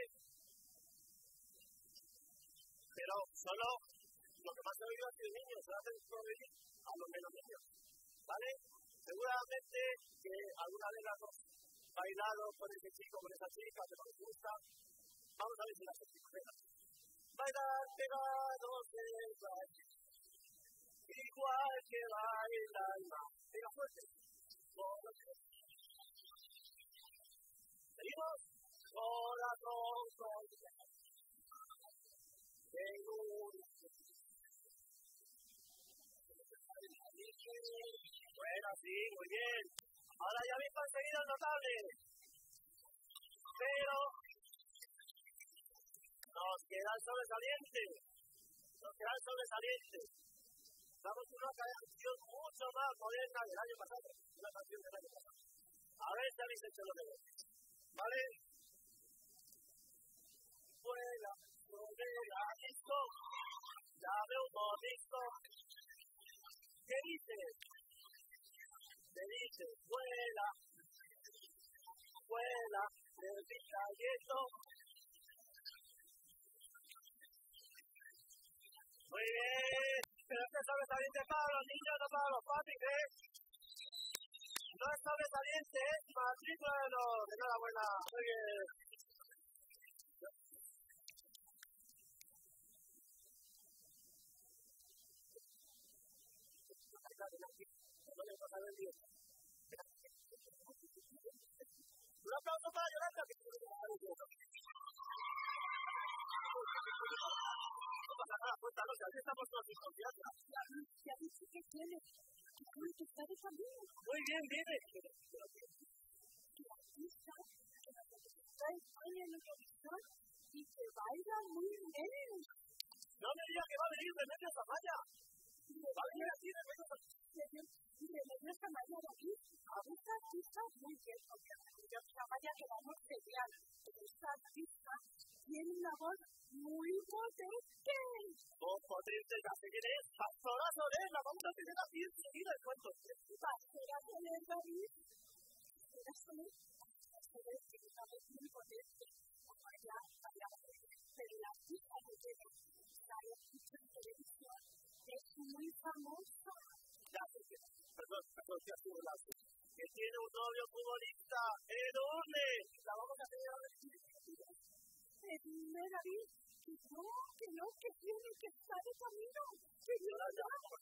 Pero solo lo que más he oído ha sido niños, se hacen progredir a los menos niños, ¿vale? Seguramente que alguna vez la hemos bailado con ese chico, con esa chica que nos gusta. Vamos a ver si la sentimos. Venga. Bailar pegados de baile, igual que baila el mar. Venga, fuerte. Seguimos. Corazón con en un... Bueno, sí, muy bien. Ahora ya habéis conseguido el notable. Pero nos queda el sobresaliente. Nos queda el sobresaliente. Damos una canción mucho más moderna del año pasado. Una canción del año pasado. A ver si habéis hecho lo que ven. ¿Vale? Vuela sobre la disco. Dame un bonito. ¿Qué dices? ¿Qué dices? Vuela. Vuela. El picayento. Muy bien. Pero este sobresaliente para los niños, no para los papis, ¿eh? No es sobresaliente, es matrícula de honor. Enhorabuena. Muy bien. Un aplauso para Yolanda. No pasa nada, cuéntanos, aquí estamos todos sin confianza. Ya dice que tiene que está de camino. Muy bien, dime. Que artista, que la está en España en Eurovisión y que baila muy bien. No me digas que va a venir Remedios Amaya. Va a venir así Remedios Amaya. Remedios Amaya de aquí. A esta artista muy bien, porque Remedios Amaya que vamos genial. Pero esta artista tiene una voz muy potente. Voz potente, ya sé quién es. Pastora Soler, la vamos a tener así enseguida el cuento. Pastora Soler, David. Pastora Soler, Pastora Soler tiene una voz muy potente. Como ella, vaya, pero la artista que tiene, sale mucho en televisión, es muy famosa. Ya sé quién es. Perdón, perdón, ya estuvo la que tiene un novio futbolista enorme. La vamos a tener ahora en televisión. Dime, David, que no, que no, que tiene que estar de camino, que yo no la hago.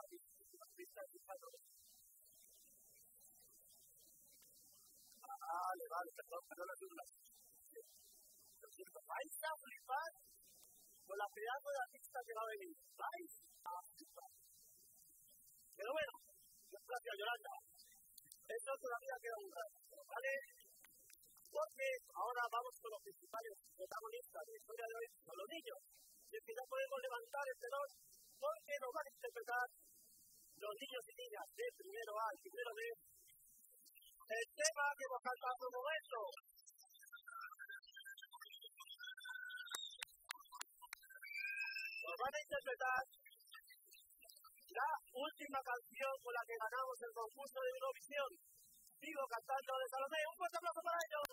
Vale, vale, perdón, perdón, ayuda. Lo siento, vais a flipar con la pedazo de artista que va a venir. Vais a flipar. Pero bueno, gracias, Yolanda. Esto todavía queda un rato, ¿vale? Porque ahora vamos con los principales protagonistas de la historia de hoy, con los niños. Y es que ya podemos levantar el telón porque nos van a interpretar los niños y niñas de primero A y primero B el tema que hemos cantado hace un momento. Nos van a interpretar la última canción con la que ganamos el concurso de Eurovisión. Sigo cantando de Salomé. Un fuerte aplauso para ellos.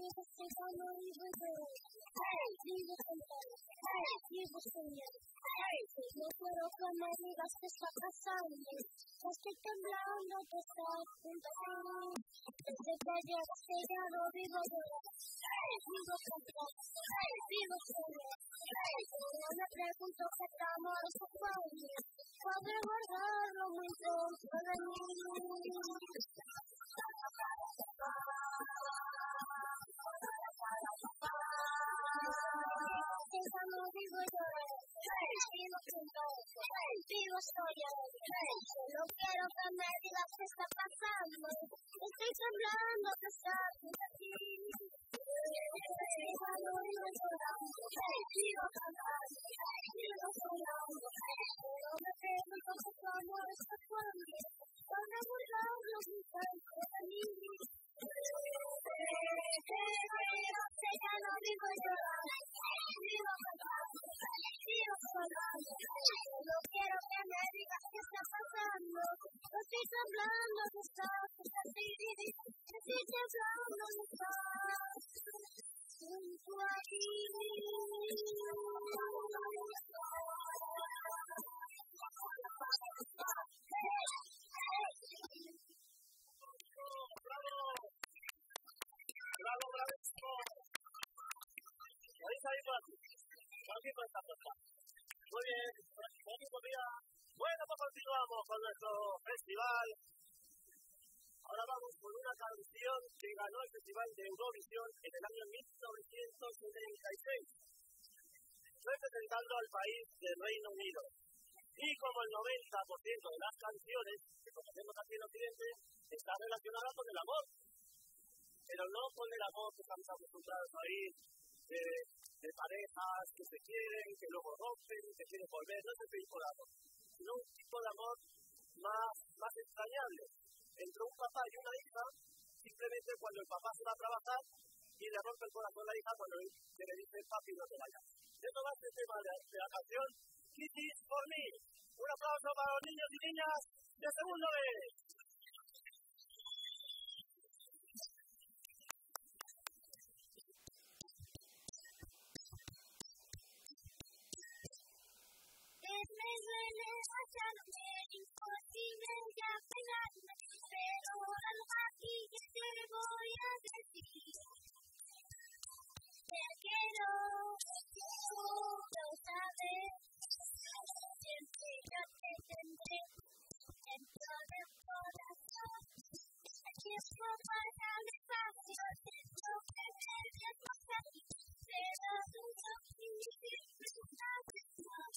No puedo que me digas qué está pasando. Estoy temblando, que estás junto a mí. Desde que llegaste ya no vivo yo. Vivo con vos, vivo solo. No me pregunto qué amor es tu padre. Podré guardarlo muy dentro de mí. Ya no vivo yo. Vivo con vos, vivo solo. Solo quiero que me digas qué está pasando. Estoy temblando, que estás junto a mí. Ya no vivo llorando, vivo cantando, vivo soñando. Pero me pregunto qué amor es tu padre. Podré guardarlo muy dentro de mí. Ya no vivo llorando, vivo cantando, vivo soñando. Solo quiero que me digas qué está pasando. Estoy temblando, que estás junto a mí. Estoy temblando, que estás junto a mí. ¡Bravo, bravísimo! ¿Podéis salir por aquí? Aquí por esta puerta. Muy bien, bonito día. Bueno, pues continuamos con nuestro festival. Ahora vamos con una canción que ganó el Festival de Eurovisión en el año mil novecientos setenta y seis, representando al país del Reino Unido. Y como el noventa por ciento de las canciones que conocemos aquí en Occidente está relacionada con el amor, pero no con el amor que estamos acostumbrados a oír de, de parejas que se quieren, que luego rompen, que quieren volver, no es ese tipo de amor, sino un tipo de amor más, más extrañable, entre un papá y una hija, simplemente cuando el papá se va a trabajar y le rompe el corazón a la hija cuando que le dice papi no te vayas. Esto va a ser el tema de, de la canción Kisses for Me. Un aplauso para los niños y niñas de segundo B. Me duele hallarme imposible ya pegarme, pero algo aquí que te voy a decir. Te quiero, lo sabes, siempre ya te tendré dentro del corazón. Aquí esto para mi fácil, siento que me desmojar, pero nunca siempre sabes más.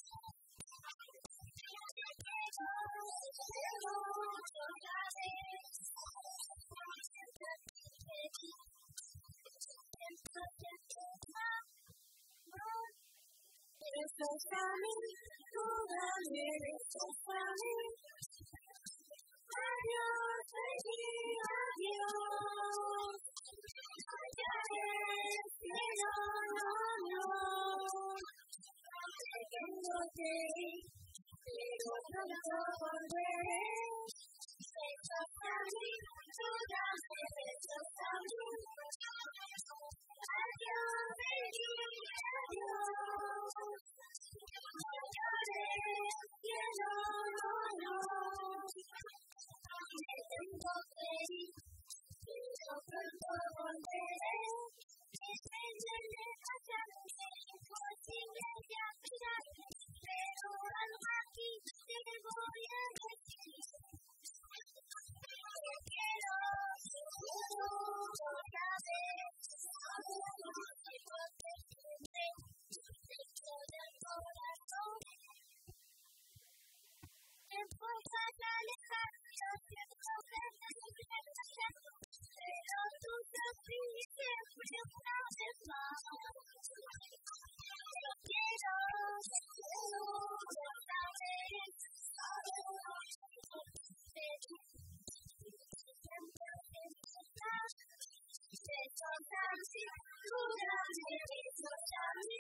Esto es para mí, toda mi esto es para mí. Adiós, baby, adiós. Ya ves que no, no, no. Tengo que ir, pero pronto volveré. Esto es para mí, toda mi esto es para mí. Adiós, baby, adiós. No llores, que no, no, no. Me tengo que ir, pero pronto volveré. Depende de pasarme, imposible ya mirarme, pero algo aquí te voy a decir. Te quiero, otra vez, no te tendré dentro del corazón. Te puedes alejar, yo siento que te quiero, pero tú sufriste una vez más. Te quiero, otra vez, siempre estás, te tocan sin duda, me dices a mí.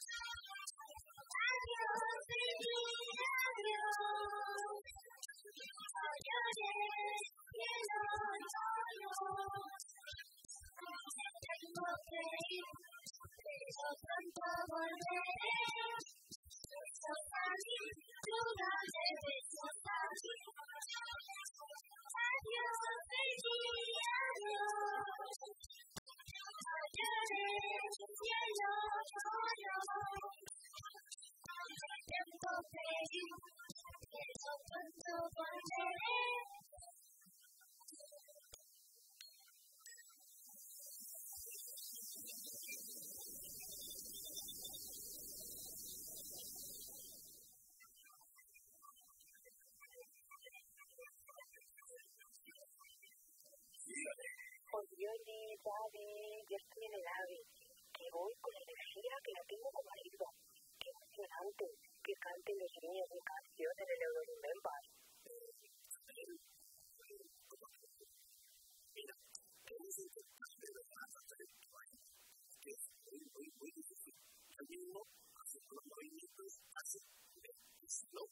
Adiós, baby, adiós. No llores, que no, no, no. Tengo Oye, David, yo estoy en el AVE, que voy con energía, que la tengo como arriba. Qué emocionante, que canten los niños mi canción en el Euro Remember. Mira, queremos intentar de verdad hacer esto ahí, que es muy, muy, muy difícil. Yo mismo, haciendo los movimientos, así, de slow.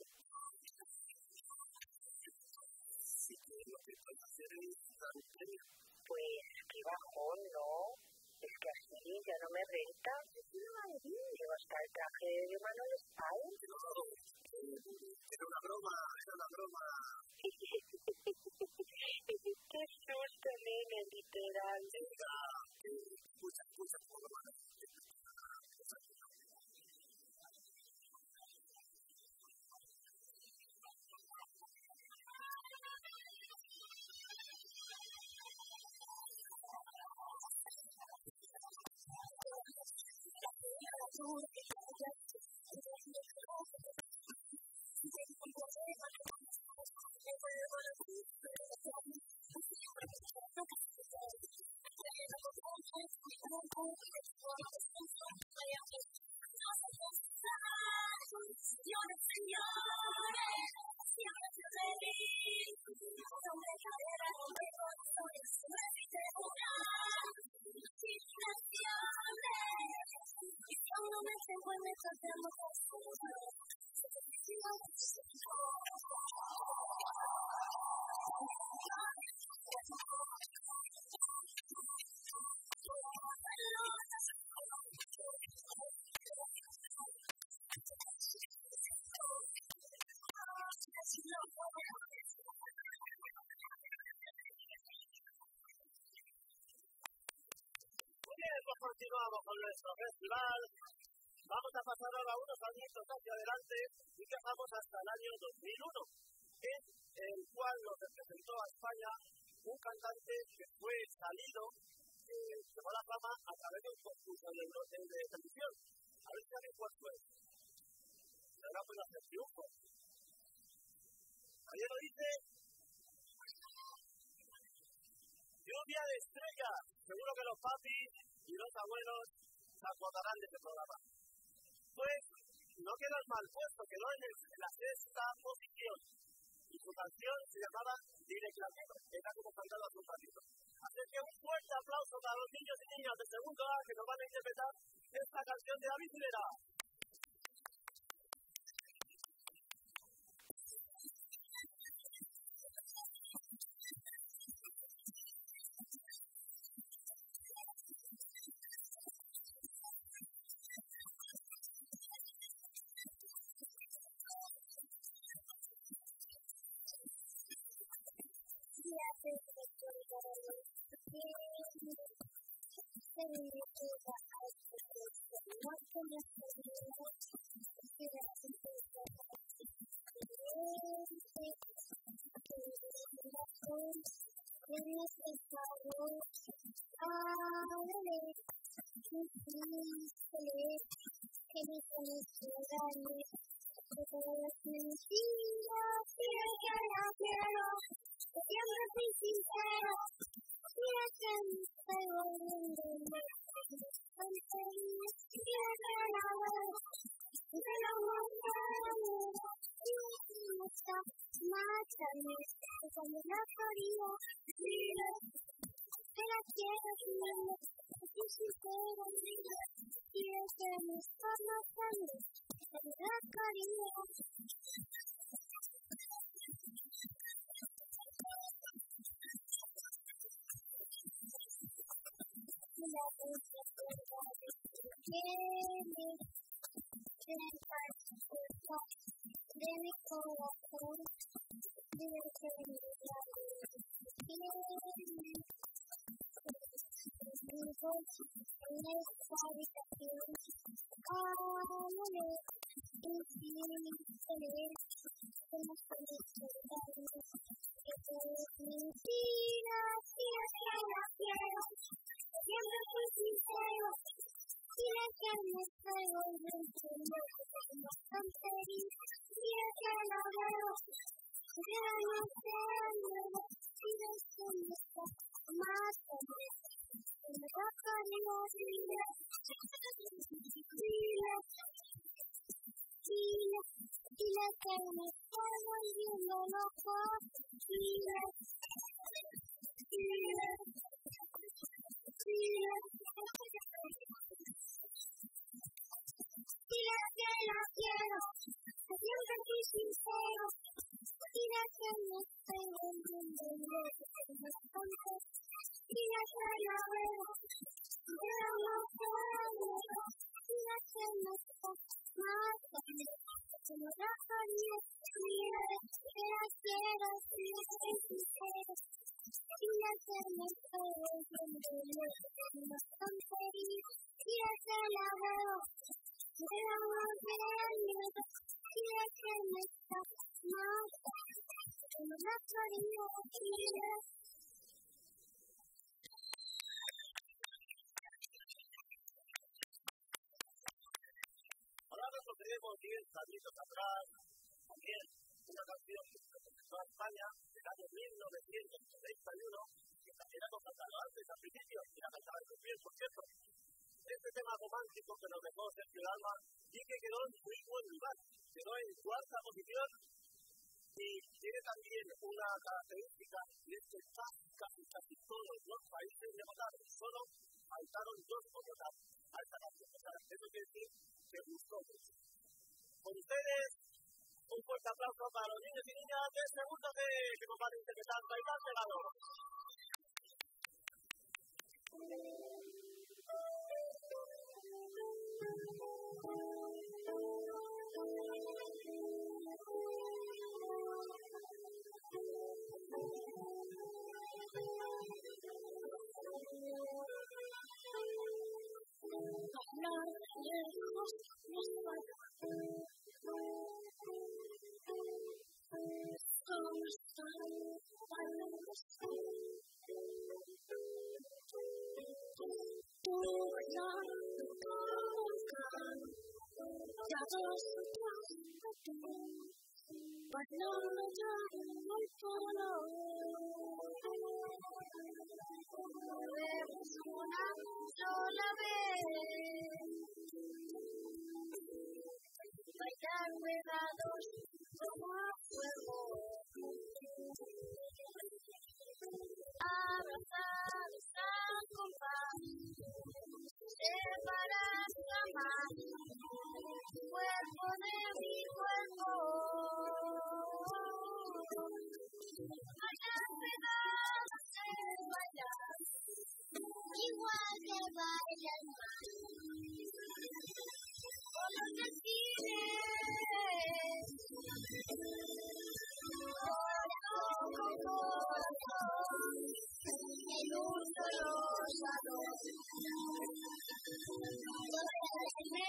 Así que lo que estoy haciendo es dar un premio. Pues qué bajón, ¿no? Es que así ya no me renta. Llevo hasta el traje de Manuel Spine. No, era una broma, era una broma. Qué susto, nene, literal. Venga, escucha, escucha, por lo menos. Continuamos con nuestro festival. Vamos a pasar ahora unos añitos hacia adelante y viajamos hasta el año dos mil uno, en el cual nos representó a España un cantante que fue salido, que llegó a la fama a través de un concurso de, de, de televisión. A ver si alguien cuál fue. Y ahora puede hacer triunfo. ¿Alguien lo dice? Lluvia de estrellas. Seguro que los papis y los abuelos se acordarán de este programa. Pues no quedó mal puesto, quedó en, el, en la sexta posición. Y su canción se llamaba Dile Clavero, era como cantaba su ratito. Así que un fuerte aplauso para los niños y niñas de segundo A que nos van a interpretar esta canción de David Hilera. de mi corazón, dile que me mi voz en esta habitación, ámame, infinitamente, como felicidades, que te mentira, si es que la quiero, siempre fui sincero, dile que me estoy volviendo más tontería, si es que la veo, ya no sé, dile que me está más feliz. Me bajaría dile, dile, dile, dile que me estoy volviendo loco, dile, dile, dile, dile que la quiero, que siempre fui sincero, dile que me estoy volviendo loco, dile que la veo. Tenemos diez añitos atrás, también una canción que se presentó a España del año mil novecientos setenta y uno, que también hemos cantado antes, al principio, y la cantaba en los pies, por cierto. Este tema romántico que nos dejó Sergio Dalma y que quedó en muy buen lugar, quedó en cuarta posición y tiene también una característica, y es que casi, casi, casi todos los países le votaron, solo faltaron dos por votar a esta canción. O sea, eso quiere decir que gustó mucho. Con ustedes, un fuerte aplauso para los niños y niñas de segundo D que nos van a interpretar Bailar Pegado. But no matter what follow, debemos una sola vez bailar pegados como a fuego, abrazados a compás, separados jamás, cuerpo de mi cuerpo. Bailar pegados es bailar, igual que baila el mar. Con los delfines, corazón con corazón, en un solo salón. Duérmeme,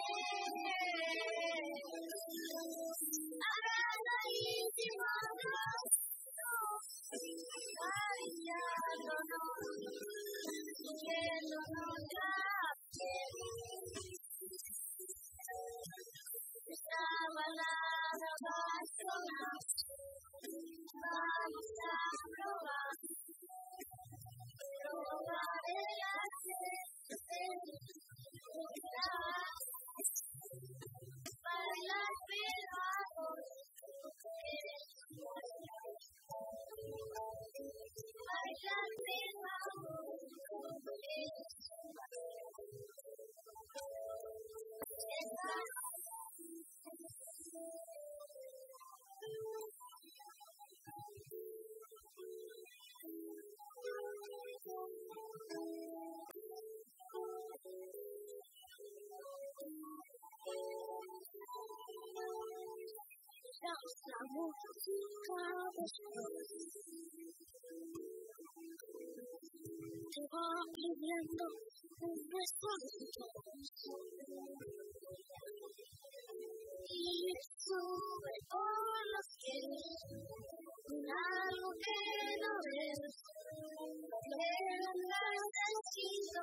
agarradísimos, bailándonos, viéndonos la piel. Esta balada va a sonar, vamos a probar, probar el Te va pidiendo un beso de todos. Y sube por los pies un algo que no ves, pero no necesito.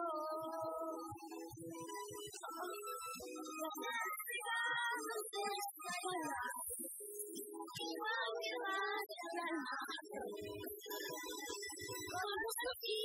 Las lágrimas de esta escuela igual que vayan al mar. Con los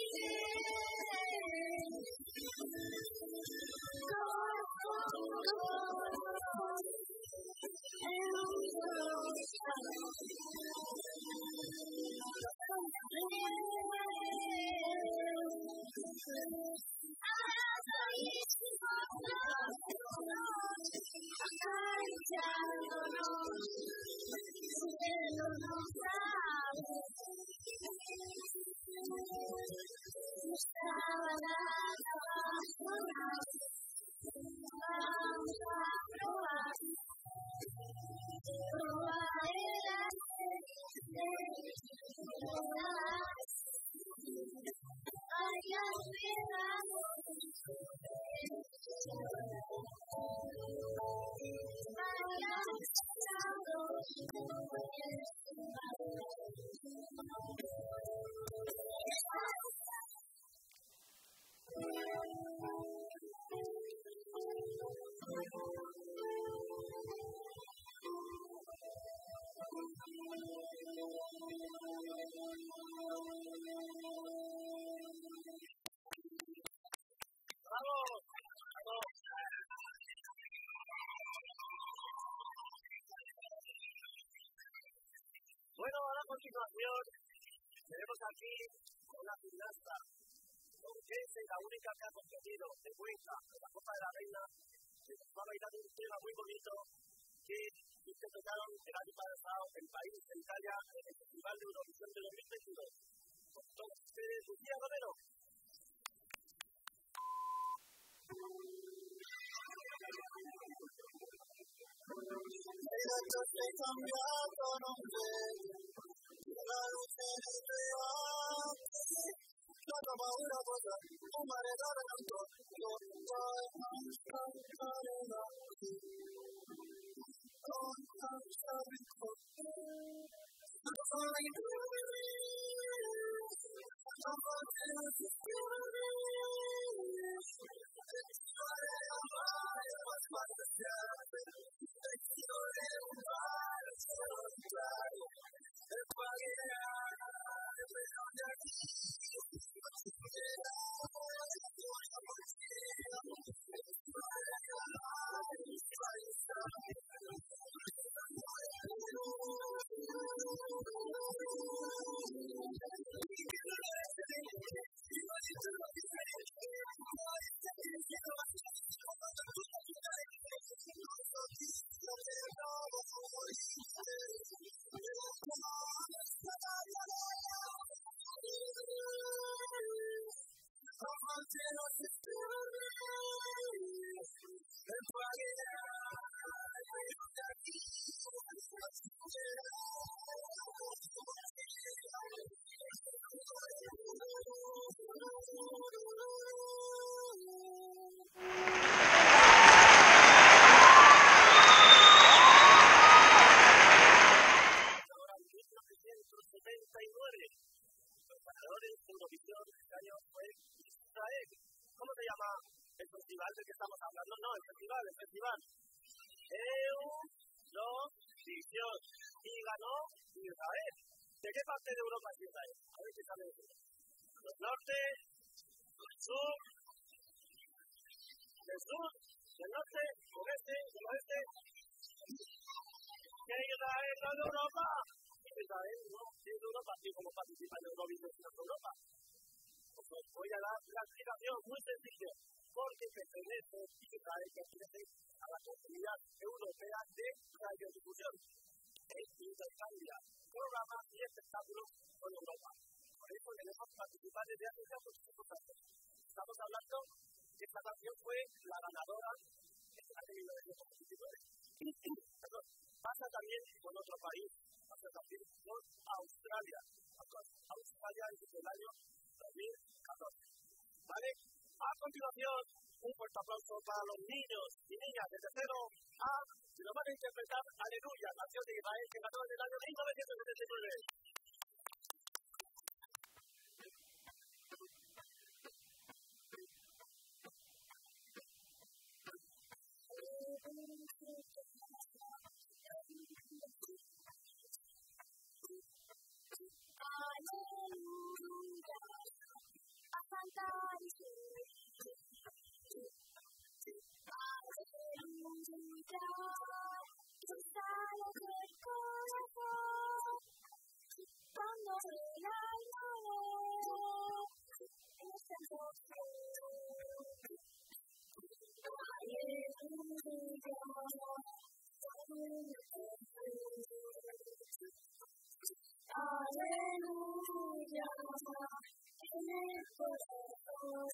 Bueno, ahora a continuación tenemos aquí una gimnasta conquense, la única que ha competido de Cuenca en la Copa de la Reina, que nos va a bailar un tema muy bonito que interpretaron el año pasado en París, en Italia, en el Festival de Eurovisión de dos mil veintidós. Con todos ustedes, Lucía Romero. Yo te he cambiado, no sé, la luz en el real, la toma una cosa, un mare da tanto, yo voy a cantar en la con tanta rico, no soy no podemos ¿Cómo se llama el festival del que estamos hablando? No, el festival, el festival. Eurovisión. Y ganó Israel. ¿De qué parte de Europa es Israel? A ver qué sabe eso. ¿Del norte? ¿Del sur? ¿Del sur? ¿Del norte? ¿Del este? ¿Del oeste? ¿Qué Israel no de Europa? Israel no, sí es de Europa, así como participa en Eurovisión de Europa. Pues voy a dar la explicación muy sencilla, porque pertenece Israel pertenece a la Comunidad Europea de Radiodifusión. Es intercambia programas y espectáculos con Europa. Por eso debemos participar desde hace ya muchísimos años. Estamos hablando que esta canción fue la ganadora en el año mil novecientos ochenta y nueve. Pasa también con otro país hacer también con Australia. Australia es el año dos mil catorce. ¿Vale? A continuación, un fuerte aplauso para los niños y niñas de tercero A, que nos van a interpretar Aleluya, canción de Israel que ganó en el año mil novecientos setenta y nueve. A cantar y aleluya, que sale del corazón cuando el alma es emoción. Aleluya, en el corazón.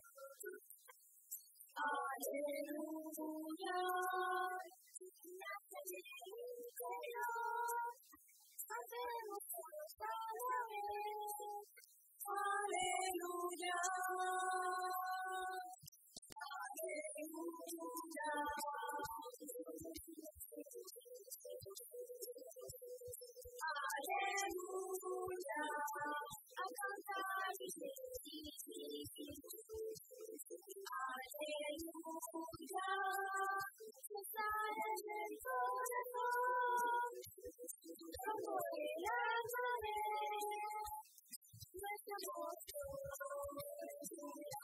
Aleluya, nace en el interior, hacemos todos cada vez. Aleluya, aleluya. Aleluya, a cantar y decir. Aleluya, que sale del corazón, como el alma de nuestra voz. Aleluya,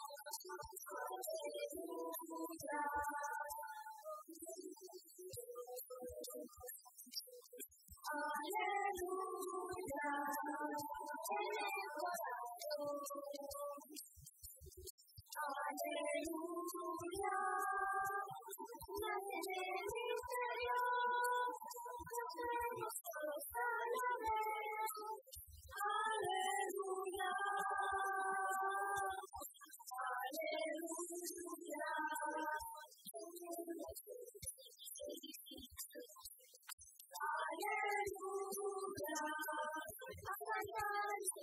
aleluya, en el corazón. Aleluya, nace en el interior, hacemos todos cada vez. Aleluya, aleluya. Aleluya, a cantar y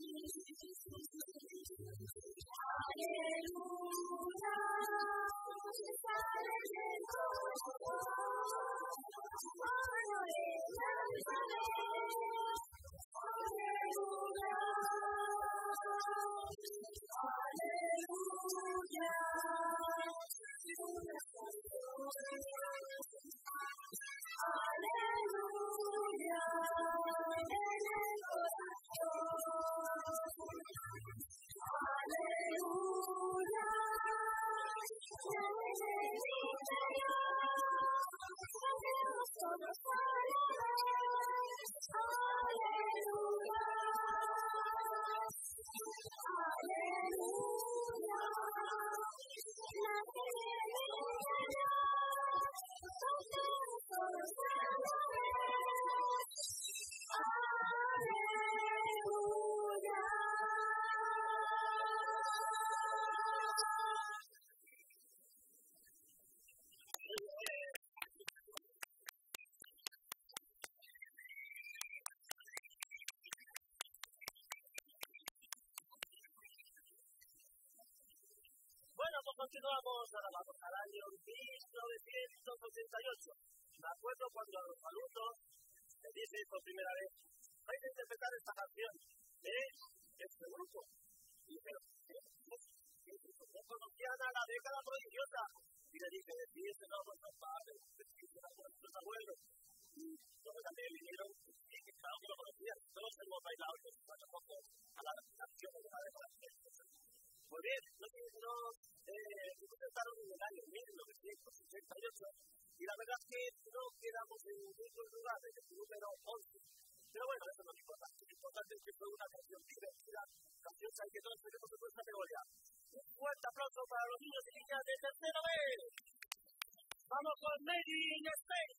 aleluya, que sale del corazón, cuando el alma es. Aleluya, aleluya. Aleluya, en el corazón. Aleluya, en el interior, hacemos todos cada vez. Aleluya, aleluya, nace en el interior, hacemos todos cada vez. Aleluya. Bueno, pues continuamos, ahora vamos al año mil novecientos ochenta y ocho. Me acuerdo cuando a los alumnos les dije por primera vez, vais a interpretar esta canción de este grupo. Y dijeron, no conocían a la década prodigiosa. Y le dije, sí, este no, nuestros padres, sí, nuestros abuelos. Y luego también vinieron, y que claro que lo conocían, todos hemos bailado y nos poco a la canción de la década prodigiosa. Pues bien, no sé si nos eh, presentaron en el año mil novecientos ochenta y ocho y la verdad es que no quedamos en muchos lugares, en el número once. Pero bueno, eso no es importante. Lo importante es que fue una canción divertida, canción que todos tenemos en nuestra categoría. Un fuerte aplauso para los niños y niñas de tercero B. Vamos con Made in Spain.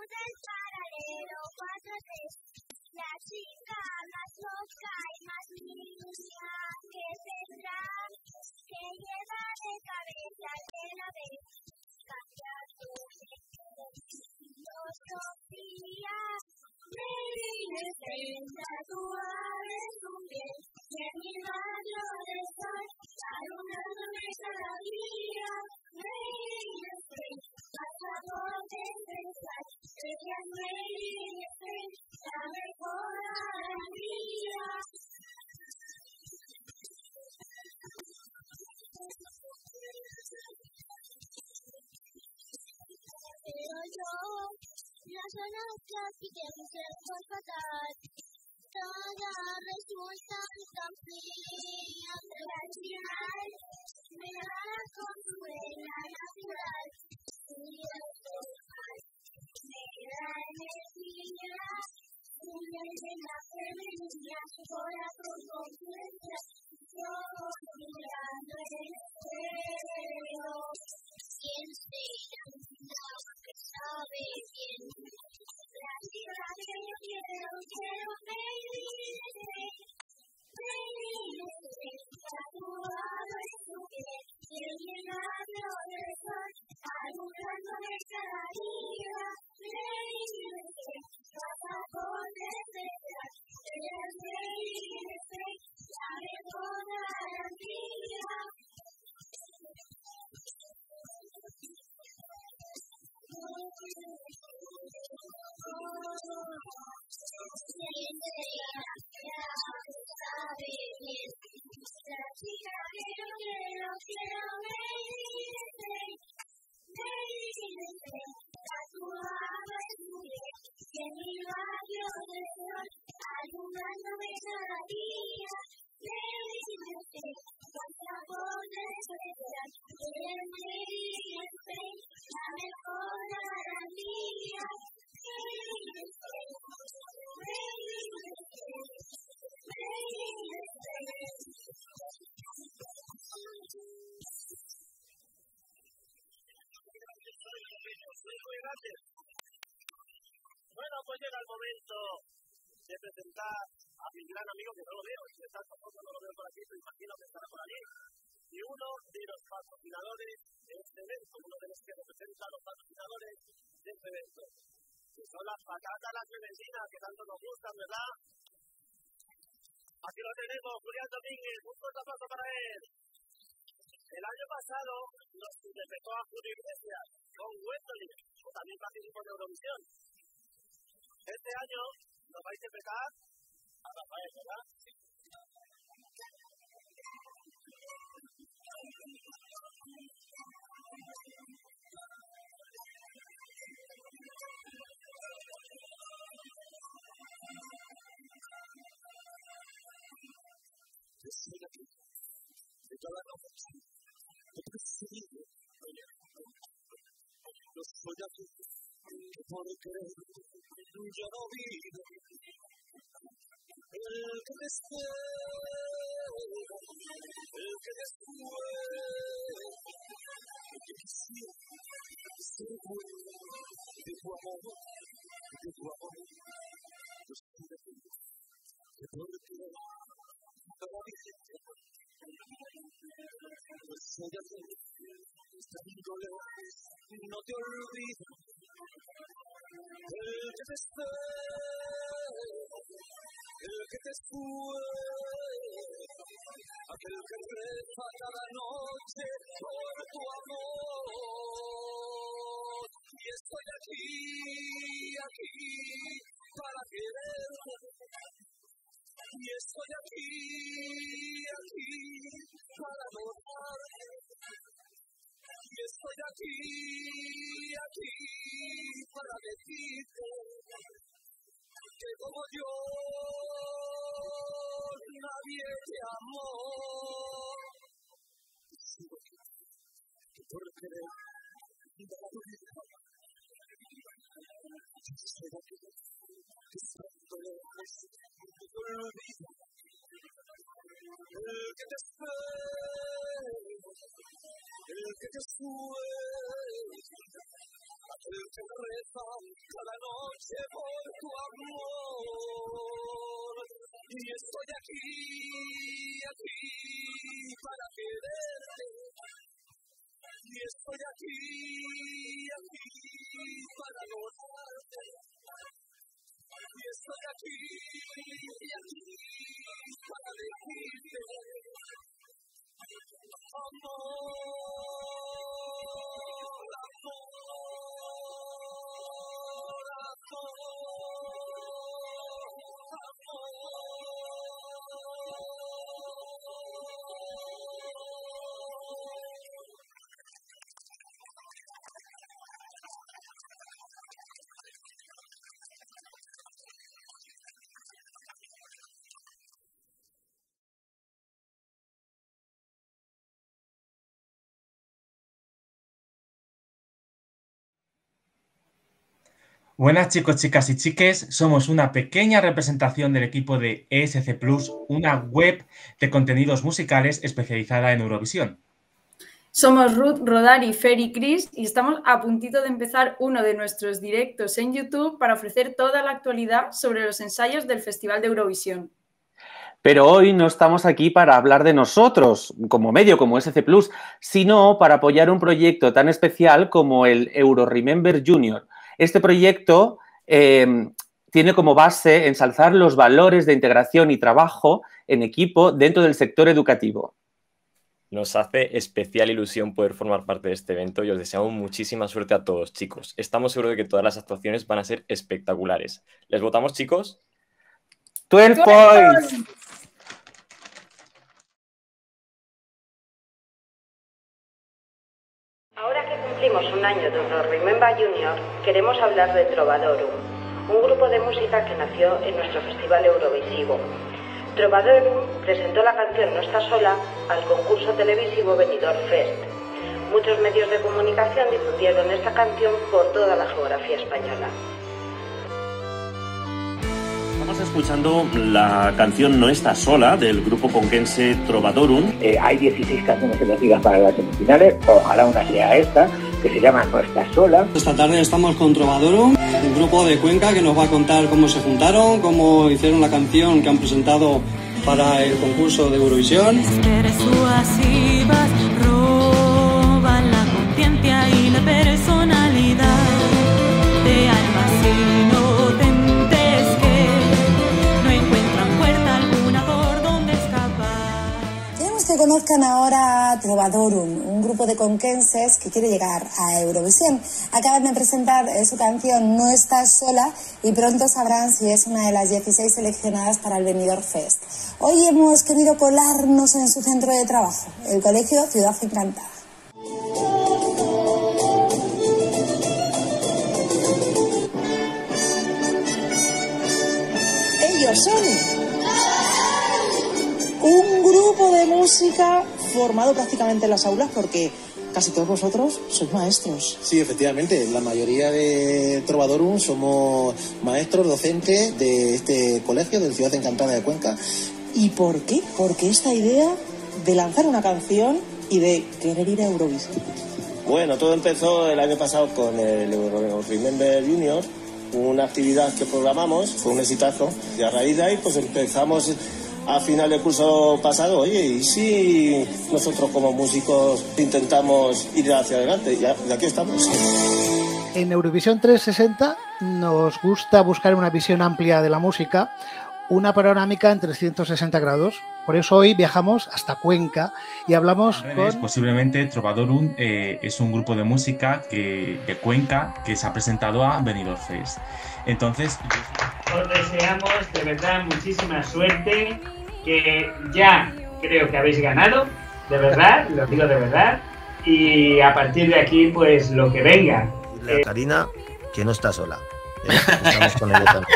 del paralelo cuatro tres. La chica más loca y más niña que tendrá que lleva de cabeza de la vez cambiando de filosofía. Baby, tatuar en tu piel y en mi barrio de sol alumbrándome cada día. Baby, pasaporte especial, ella es Baby, la mejor alegría. Pero yo, la zona que pienso por fatal, toda resulta tan fría, pero al final me da la consuela natural. Y esto me da energía, una llena femenina, su corazón confianza, yo mirando el cielo. ¿Quién será? Que sabe bien. La tierra que yo quiero, quiero feliz. Feliz, tatuado en tu piel, y en mi radio de sol, alumbrándome cada día. Feliz, pasaporte especial, eres feliz, la mejor garantía. Bueno, pues llega el momento de presentar a mi gran amigo, que no lo veo, si está tampoco no lo veo por aquí, pero imagino que estará por allí, y uno de los patrocinadores de este evento, uno de los que representa a los patrocinadores de este evento, que son las patatas, las clementinas, que tanto nos gustan, ¿verdad? Aquí lo tenemos, Julián Domínguez, un fuerte aplauso para él. El año pasado nos interpretó a Julio Iglesias con Wendolin, o también participó en Eurovisión. Este año nos va a interpretar a Rafael, ¿verdad? De toda la noche, he preferido los follajes que por querer yo no vivo. El que después, el que después, el que quisiera ser bueno de tu amor, de tu amor, yo soy de ti, que por querer toda mi gente. Pues ella te estando lejos, no te olvido. El que te espera, el que te espera, aquel que reza cada noche por tu amor. Y estoy aquí, aquí, para quererte. Y estoy aquí, aquí, para adorarte. Y estoy aquí, aquí, para decirte que como yo nadie te amó. Sigo aquí, que por querer dar tu vida. Yo estoy aquí, que estando lejos no te olvido. El que te espera, el que te sueña, aquel que rezan cada noche por tu amor. Y estoy aquí, aquí para quererte. Y estoy aquí, aquí para adorarte. Y estoy aquí, aquí para decirte amor, amor, amor, Buenas chicos, chicas y chiques, somos una pequeña representación del equipo de E S C Plus, una web de contenidos musicales especializada en Eurovisión. Somos Ruth, Rodari, Fer y Chris y estamos a puntito de empezar uno de nuestros directos en YouTube para ofrecer toda la actualidad sobre los ensayos del Festival de Eurovisión. Pero hoy no estamos aquí para hablar de nosotros, como medio, como E S C Plus, sino para apoyar un proyecto tan especial como el Euro Remember Junior. Este proyecto eh, tiene como base ensalzar los valores de integración y trabajo en equipo dentro del sector educativo. Nos hace especial ilusión poder formar parte de este evento y os deseamos muchísima suerte a todos, chicos. Estamos seguros de que todas las actuaciones van a ser espectaculares. ¿Les votamos, chicos? doce points. Ahora que cumplimos un año de Euro Remember Junior, queremos hablar de Trovadorum, un grupo de música que nació en nuestro Festival Eurovisivo. Trovadorum presentó la canción No está sola al concurso televisivo Benidorm Fest. Muchos medios de comunicación difundieron esta canción por toda la geografía española. Estamos escuchando la canción No está sola del grupo conquense Trovadorum. Eh, hay dieciséis canciones elegidas para las semifinales, ojalá una sea esta, que se llama No estás sola. Esta tarde estamos con Trovadorum, un grupo de Cuenca que nos va a contar cómo se juntaron, cómo hicieron la canción que han presentado para el concurso de Eurovisión. Persuasivas roban la conciencia y la personalidad de almas inocentes que no encuentran puerta alguna por donde escapar. Queremos que conozcan ahora Trovadorum, un grupo de conquenses que quiere llegar a Eurovisión. Acaban de presentar eh, su canción No estás sola y pronto sabrán si es una de las dieciséis seleccionadas para el Benidorm Fest. Hoy hemos querido colarnos en su centro de trabajo, el Colegio Ciudad Encantada. Ellos son un grupo de música formado prácticamente en las aulas porque casi todos vosotros sois maestros. Sí, efectivamente, la mayoría de Trovadorum somos maestros, docentes de este colegio, del Ciudad Encantada de Cuenca. ¿Y por qué? Porque esta idea de lanzar una canción y de querer ir a Eurovisión. Bueno, todo empezó el año pasado con el Euro Remember Junior, una actividad que programamos, fue un exitazo, y a raíz de ahí pues empezamos a final del curso pasado, oye, ¿y si nosotros como músicos intentamos ir hacia adelante? Y aquí estamos. En Eurovisión trescientos sesenta nos gusta buscar una visión amplia de la música, una panorámica en trescientos sesenta grados. Por eso hoy viajamos hasta Cuenca y hablamos con... Posiblemente Trovadorum eh, es un grupo de música que, de Cuenca que se ha presentado a Benidorm Fest. Entonces... Os deseamos de verdad muchísima suerte, que ya creo que habéis ganado, de verdad, lo digo de verdad, y a partir de aquí pues lo que venga. Dile a Karina que no está sola. ¿eh? Estamos con ella también.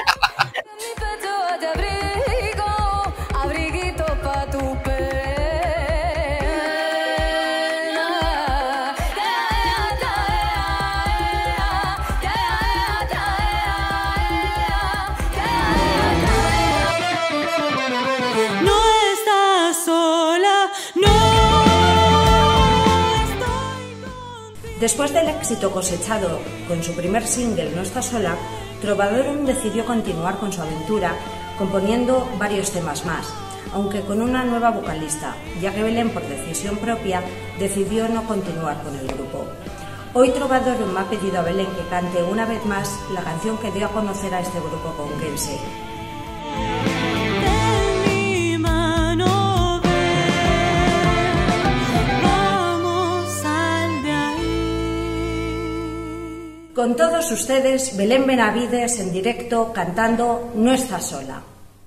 Después del éxito cosechado con su primer single No estás sola, Trovadorum decidió continuar con su aventura componiendo varios temas más, aunque con una nueva vocalista, ya que Belén, por decisión propia, decidió no continuar con el grupo. Hoy Trovadorum me ha pedido a Belén que cante una vez más la canción que dio a conocer a este grupo conquense. Con todos ustedes, Belén Benavides en directo cantando No estás sola.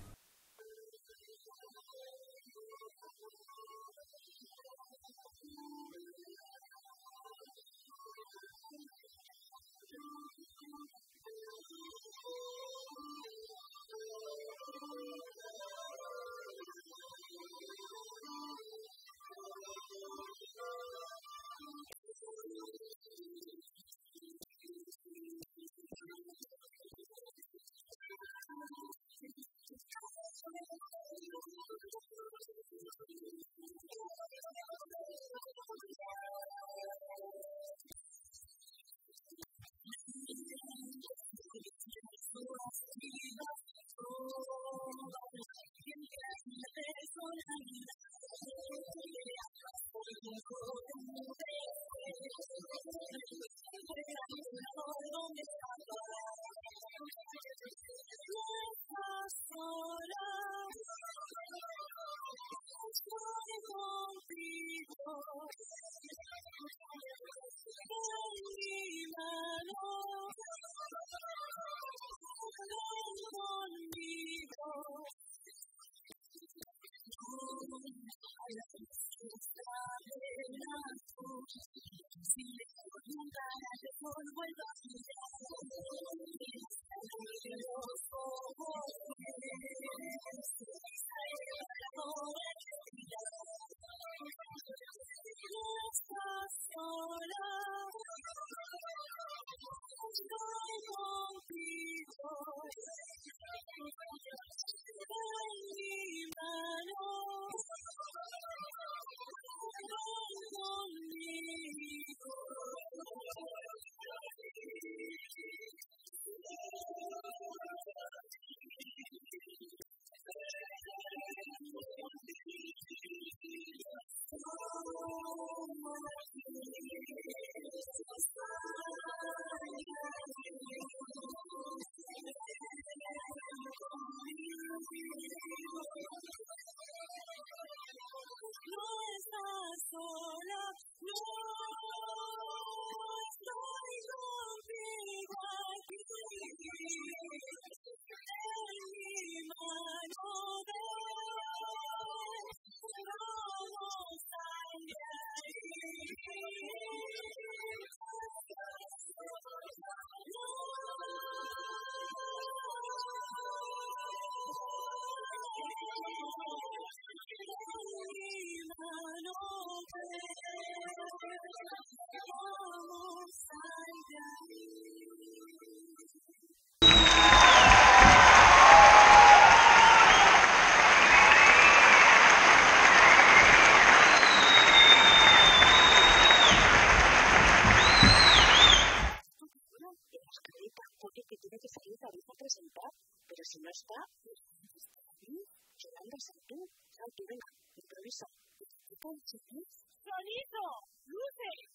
¡Sonido! ¡Luces!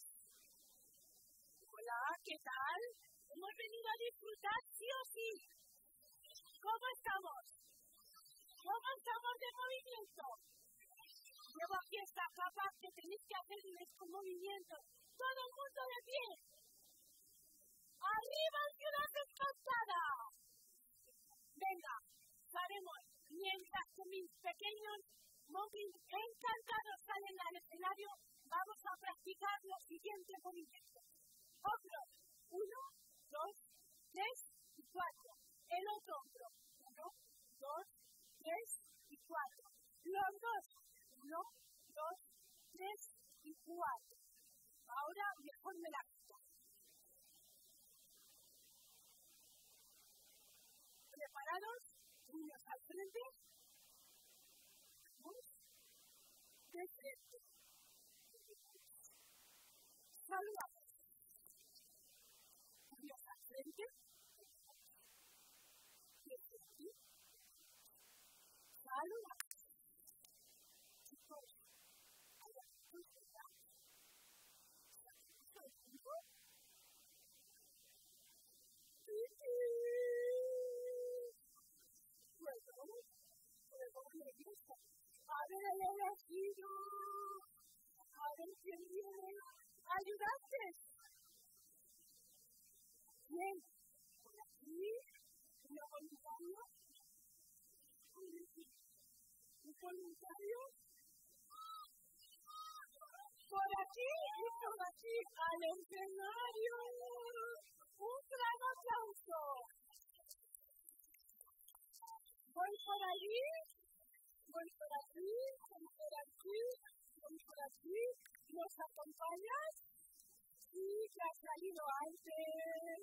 Hola, ¿qué tal? Hemos venido a disfrutar sí o sí. ¿Cómo estamos? ¿Cómo estamos de movimiento? Llevo aquí esta capa que tenéis que hacer estos movimientos. ¡Todo el mundo de pie! ¡Arriba Ciudad Descansada! Venga, haremos mientras que mis pequeños monkeys encantados salen al escenario, vamos a practicar los siguientes movimientos. Hombro, uno, dos, tres y cuatro. El otro hombro, uno, dos, tres y cuatro. Los dos, uno, dos, tres y cuatro. Ahora mejor me la quito. ¿Preparados? Niños al frente. De frente. Saludamos. ¿Sí? Saluda. Chicos, ¿hay algún problema? ¿Se ha visto el tiempo? ¡Sí, sí! Bueno, luego me gusta. A ver el elegido. A ver quién viene. ¡Ayudante! Bien. Por aquí. Una voluntaria. Un voluntario. Por aquí y por aquí. Al escenario. Un gran aplauso. Voy por allí. Voy por aquí. Voy por aquí. Voy por aquí. ¿Nos acompañas? Sí, que ha salido antes.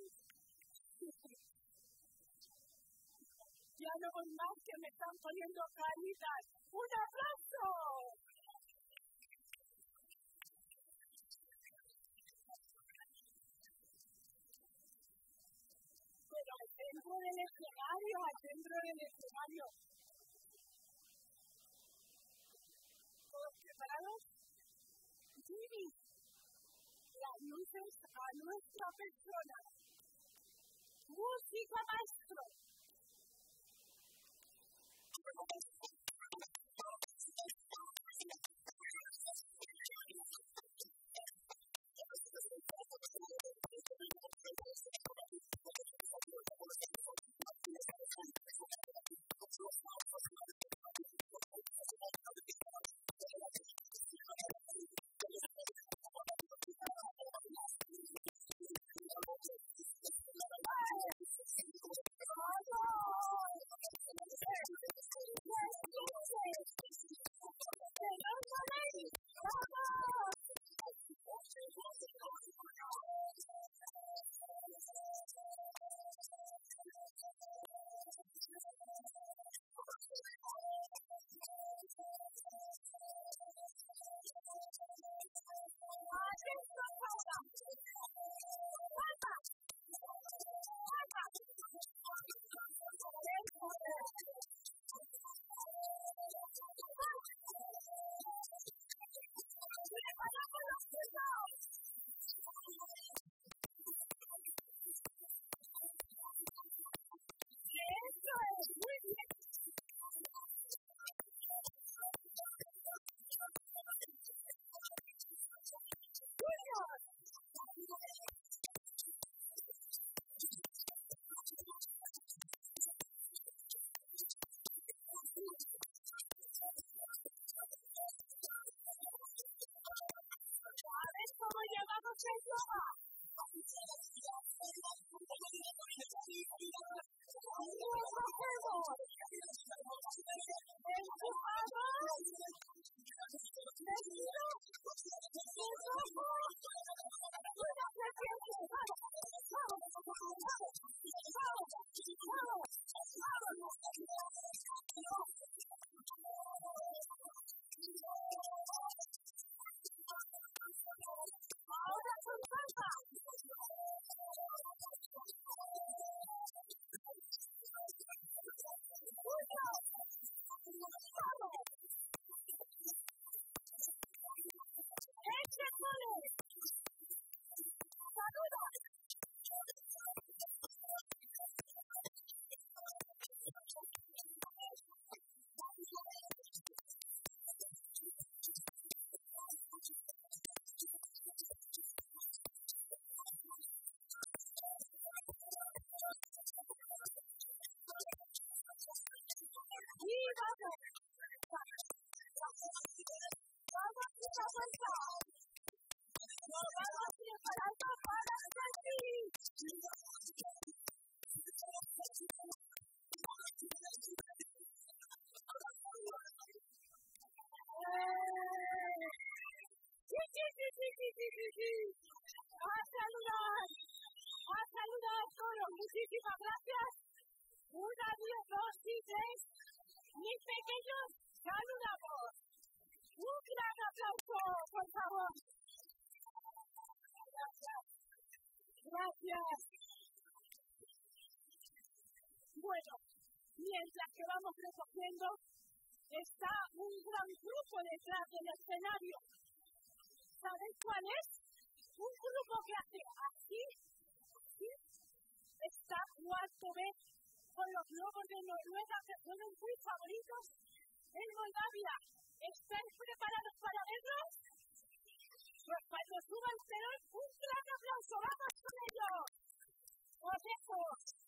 Ya no voy más, que me están poniendo caritas. ¡Un aplauso! Pero al centro del escenario, al centro del escenario. ¿Todos preparados? Jimmy, las luces a nuestra persona. Música, maestro. Muchísimas gracias. Una, diez, dos y tres. Mis pequeños, saludamos. Un gran aplauso, por favor. Gracias. Gracias. Bueno, Mientras que vamos recogiendo, está un gran grupo detrás del escenario. ¿Sabéis cuál es? Un grupo que hace así, así. Está cuarto vez con los Lobos de Noruega, que son muy favoritos en Moldavia. ¿Estáis preparados para verlos? Pues cuando suba el telón, un gran aplauso. ¡Vamos con ellos! ¡Os dejo!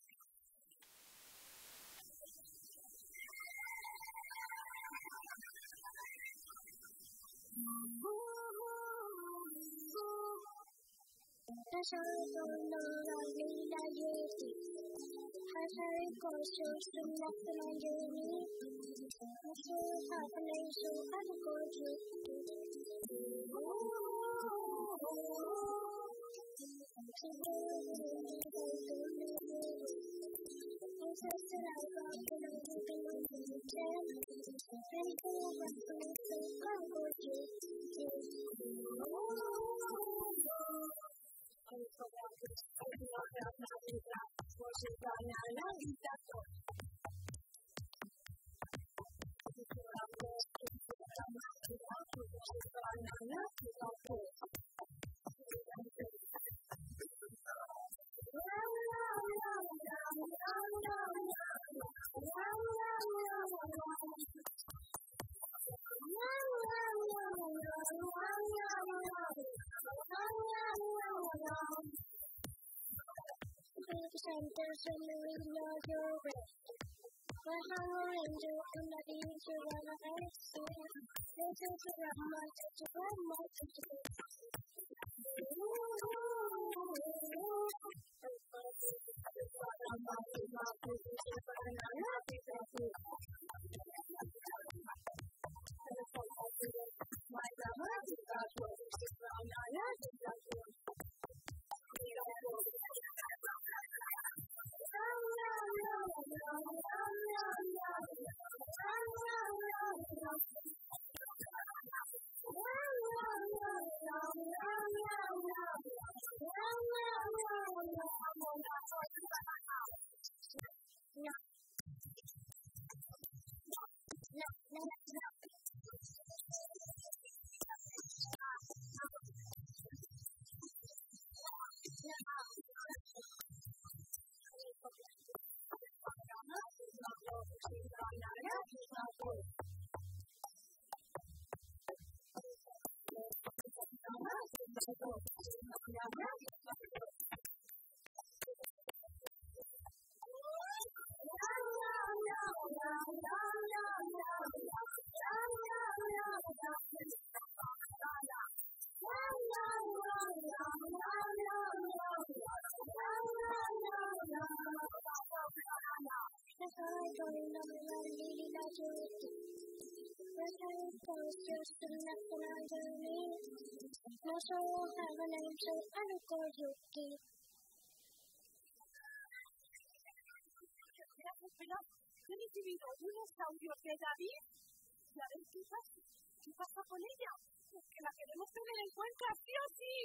He recibido unos audios de David y a ver qué pasa, qué pasa con ella, porque la queremos tener en cuenta, sí o sí.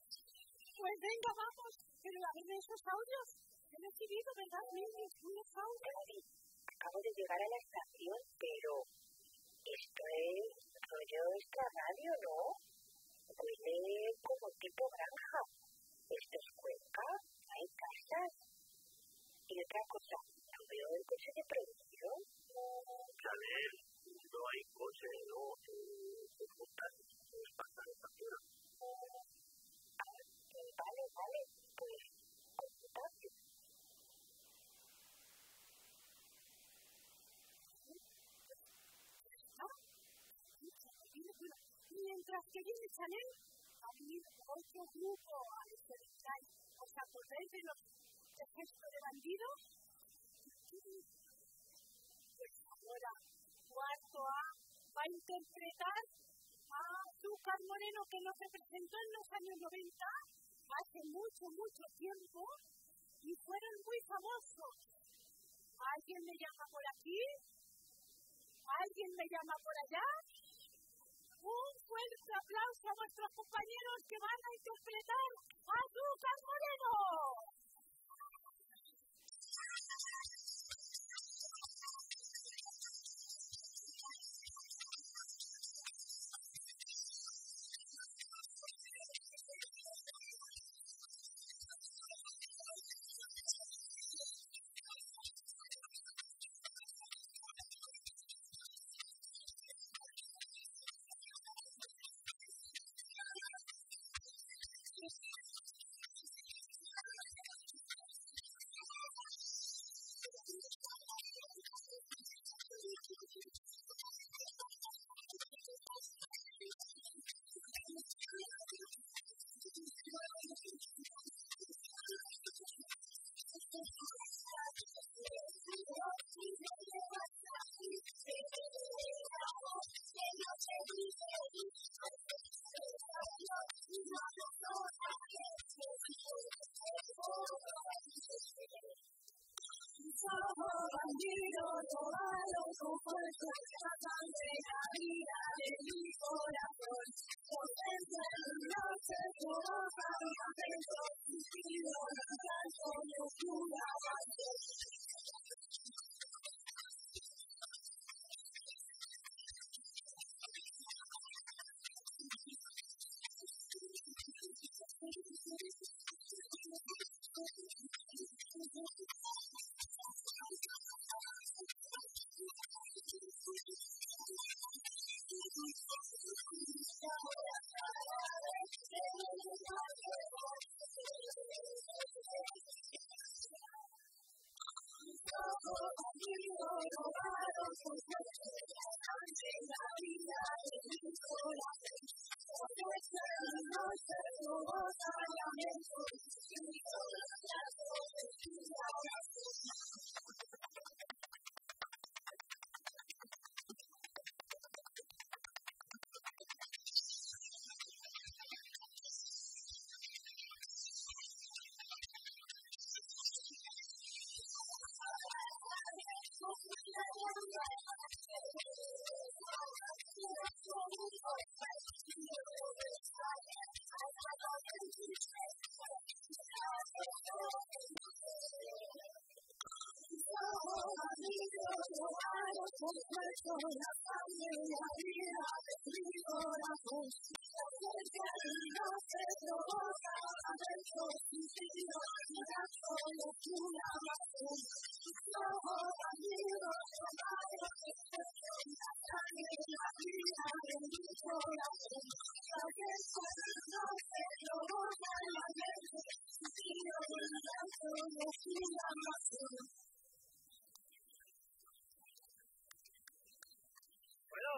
Pues venga, vamos, pero a ver esos audios, he recibido, ¿verdad, Mimi? Unos audios. Acabo de llegar a la estación, pero esto es rollo extra radio, ¿no? Huele como tipo granja. Esto es Cuenca, hay casas. Y otra cosa, ¿no veo el coche de producción? Chanel, no hay coche, no, se juntan, es bastante estación. Vale, vale, pues, computable. Mientras que viene Chanel, va a venir otro grupo a este detalle. ¿Os acordáis de los de Gesto de Bandido? Pues ahora, cuarto A va a interpretar a Azúcar Moreno, que nos representó en los años noventa, hace mucho, mucho tiempo, y fueron muy famosos. ¿Alguien me llama por aquí? ¿Alguien me llama por allá? Un fuerte aplauso a vuestros compañeros que van a interpretar a Azúcar Moreno. Bueno,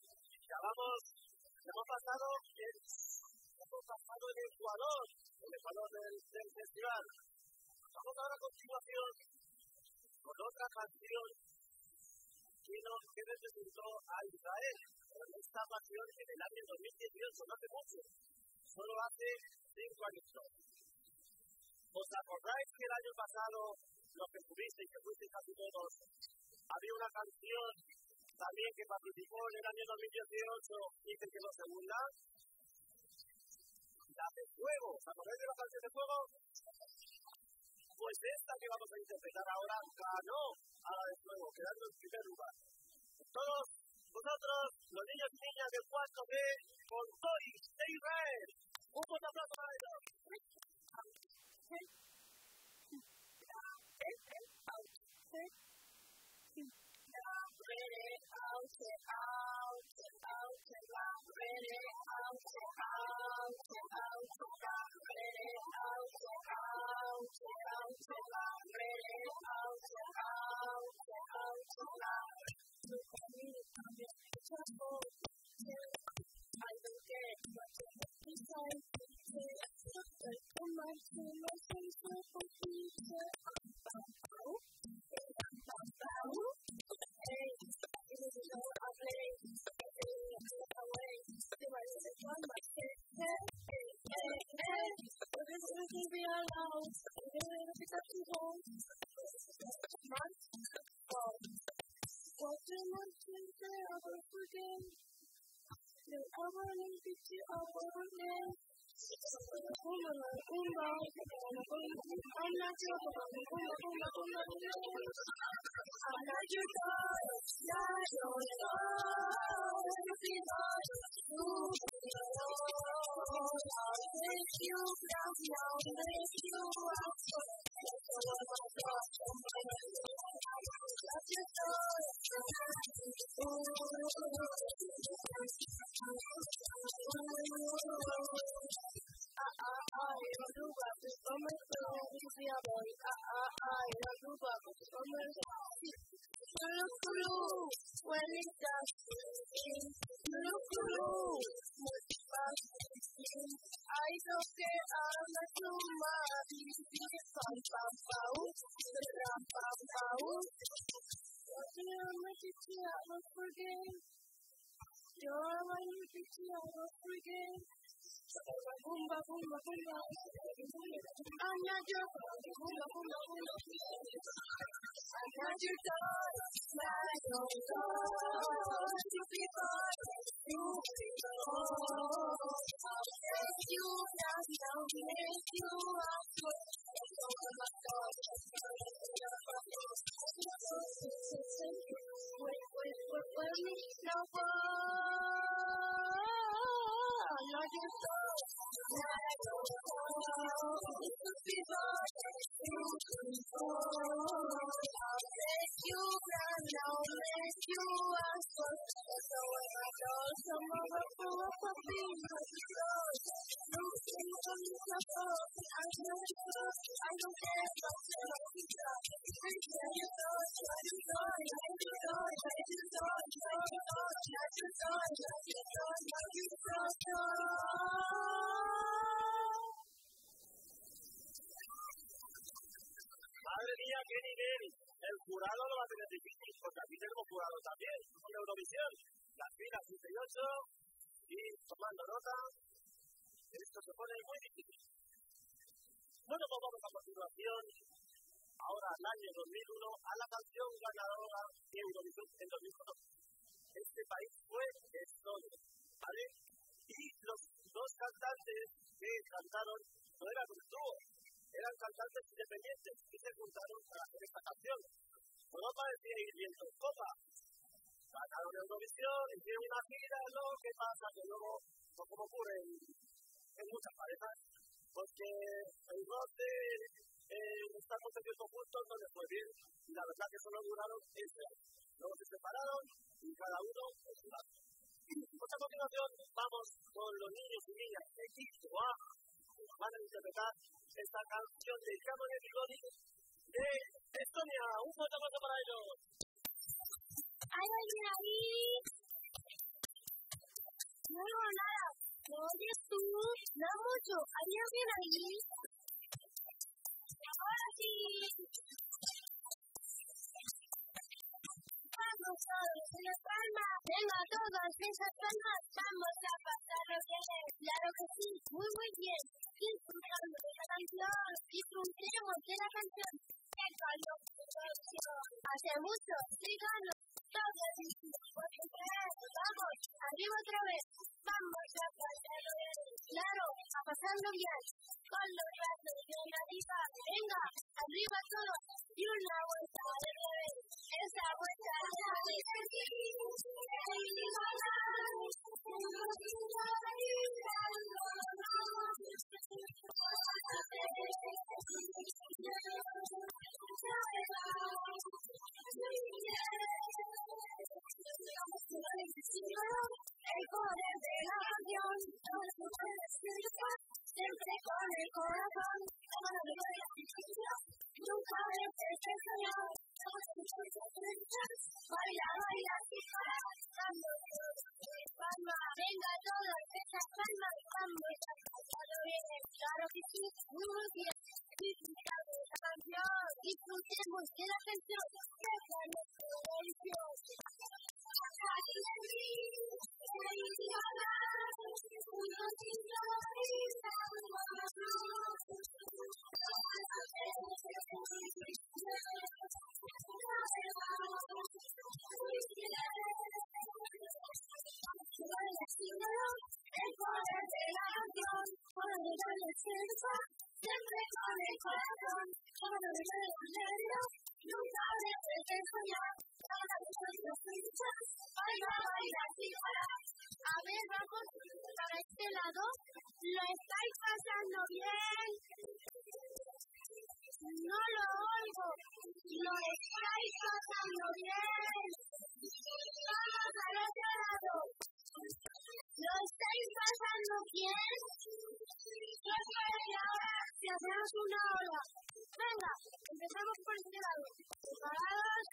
ya vamos, ya hemos pasado, el, hemos pasado el Ecuador, el Ecuador del, del festival. Vamos ahora a continuación con otra canción que, nos, que representó a Israel con esta pasión en el año dos mil dieciocho, no hace mucho, solo hace cinco años. ¿Os acordáis que el año pasado, los que estuvisteis, que fuisteis casi todos, había una canción también que participó en el año dos mil dieciocho y que quedó segunda? La de Fuego. ¿Os acordáis de la canción de Fuego? Pues esta que vamos a interpretar ahora ganó a la de Fuego, quedando en primer lugar. Todos vosotros, los niños y niñas del cuarto B, con Toys de Israel. Un fuerte aplauso para ellos. Madre mía, qué nivel. El jurado lo va a tener difícil, porque aquí tenemos jurado también, con Eurovisión. Las filas siete y ocho, y tomando nota, esto se pone muy difícil. Bueno, pues vamos a continuación, ahora al año dos mil uno, a la canción ganadora de Eurovisión en dos mil uno. Este país fue Estonia, ¿vale? Y los dos cantantes que cantaron no eran un dúo, eran cantantes independientes y se juntaron para hacer esta canción. Europa decía ir viento en copa. Ganaron Eurovisión, hicieron una gira, lo que pasa que luego, pues como ocurre en, en muchas parejas, pues que el roce, eh, estar mucho tiempo juntos no les fue bien, y la verdad que solo duraron ese año. Luego se separaron y cada uno por su lado. Pues a continuación vamos con los niños y niñas de Equipo A, que van a interpretar esta canción de Come Everybody de Estonia. Un fuerte aplauso para ellos. ¿Hay alguien ahí? No, no, nada. ¿Me oyes tú? No mucho. ¿Hay alguien ahí? Ahora sí. Vamos todos en las palmas. Venga, todas esas palmas. Vamos a pasarlo bien. Claro que sí. Muy, muy bien. Disfrutamos de la canción. Disfrutemos de la canción. ¡Qué calor! Hace mucho. Díganos. Todos vamos, arriba otra vez. Vamos a pasarlo bien. Claro, a pasarlo bien. Con los brazos bien arriba. Venga, arriba todos. Y una vuelta de revés. Esa vuelta a la vez. El poder de la canción, siempre con el corazón, nunca dejes de soñar, baila, baila, chica, dando palmas, venga todas esas palmas, vamos a pasarlo bien, claro que sí, muy bien, disfrutamos de la canción, disfrutemos de la canción, que es la nuestra religión. El poder de la canción, cuando yo le siento, siempre con el corazón, cuando yo le siento, nunca dejes de soñar, cada vez que lo escuchas, baila, baila, chica. A ver, vamos para este lado, ¿lo estáis pasando bien? No lo oigo, ¿lo estáis pasando bien? Vamos al otro lado. ¿Lo estáis pasando bien? ¿Qué parece ahora si hacemos una ola? Venga, empezamos por este lado. ¿Preparados?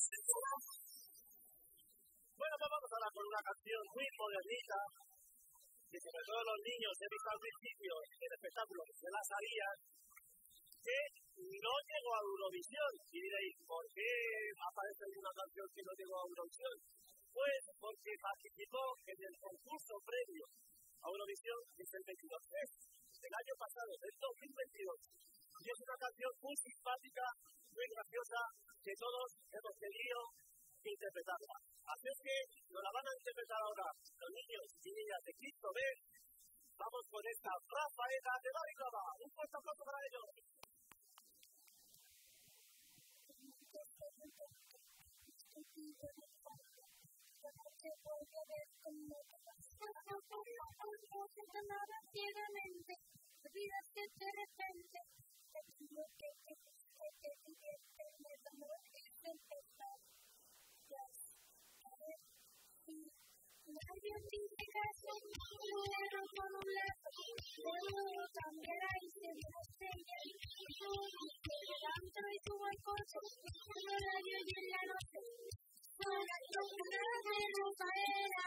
Bueno, pues vamos ahora con una canción muy modernita y sobre todo los niños, he visto al principio del espectáculo que se la sabían, que no llegó a Eurovisión. Y diréis, ¿por qué aparece una canción que no llegó a Eurovisión? Pues porque participó en el concurso previo a Eurovisión, que es el veintidós, del año pasado, del dos mil veintidós. Y es una canción muy simpática, muy graciosa, que todos hemos querido interpretarla. Así es que nos la van a interpretar ahora los niños y niñas de Cristo B. Vamos con esta Rafaela de Baricaba. Un fuerte aplauso para ellos. Olvidas que de repente te digo que te que te divierte, me amor es empezar. Ya sabes, si nadie dice que soy pero por un lado, puedo cambiar ahí se me hace bien. Levanto y subo al coche, en el horario y en la noche. Para encontrar de Rafaela.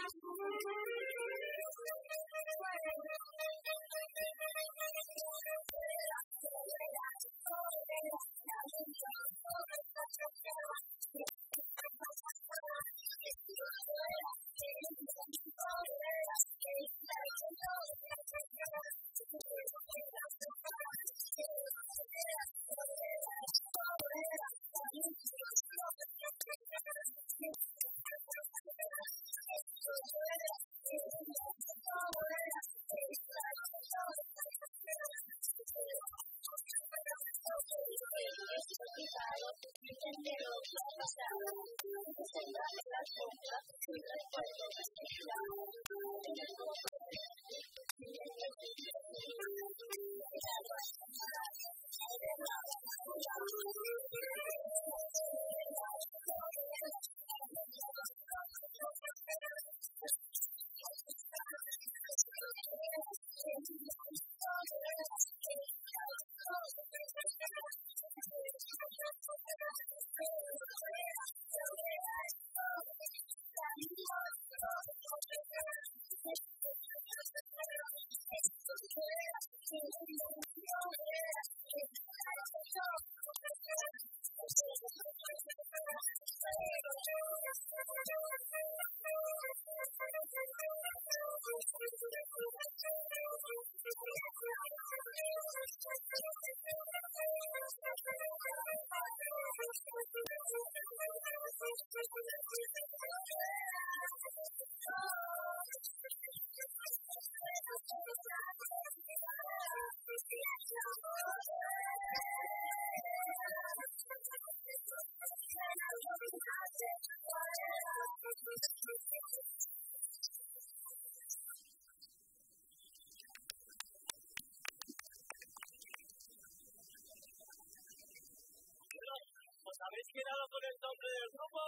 ¿Os habéis quedado con el nombre del grupo?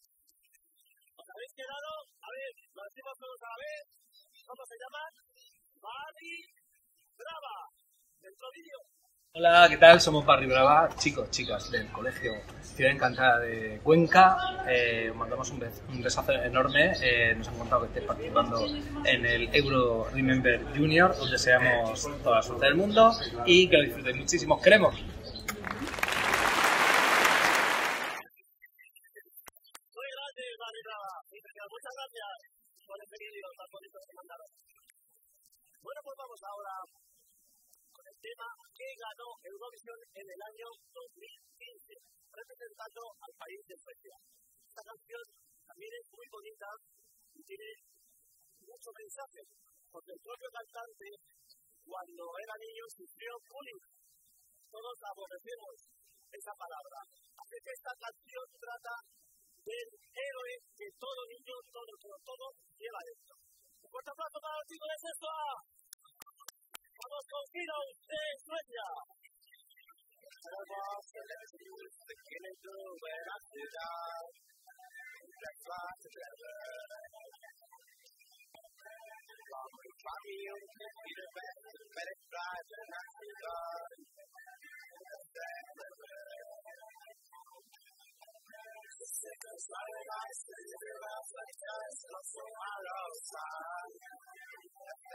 ¿Os habéis quedado? A ver, lo decimos todos a la vez. ¿Cómo se llama? Barry Brava. Dentro vídeo. Hola, ¿qué tal? Somos Barry Brava, chicos, chicas del Colegio Ciudad Encantada de Cuenca. Eh, mandamos un, beso, un besazo enorme. Eh, nos han contado que estáis participando en el Euro Remember Junior. Os deseamos toda la suerte del mundo y que lo disfrutéis muchísimo. ¡Os queremos! Muchas gracias por este vídeo tan bonito que mandaron. Bueno, pues vamos ahora con el tema que ganó Eurovisión en el año dos mil quince, representando al país de Suecia. Esta canción también es muy bonita y tiene mucho mensaje, porque el propio cantante, cuando era niño, sufrió bullying. Todos aborrecemos esa palabra. Así que esta canción trata del héroe que todo niño, todo, todo, todo lleva dentro. Un fuerte aplauso para los chicos de Sexta. Vamos con Heroes de Suecia. Because I see you as a test of some outside.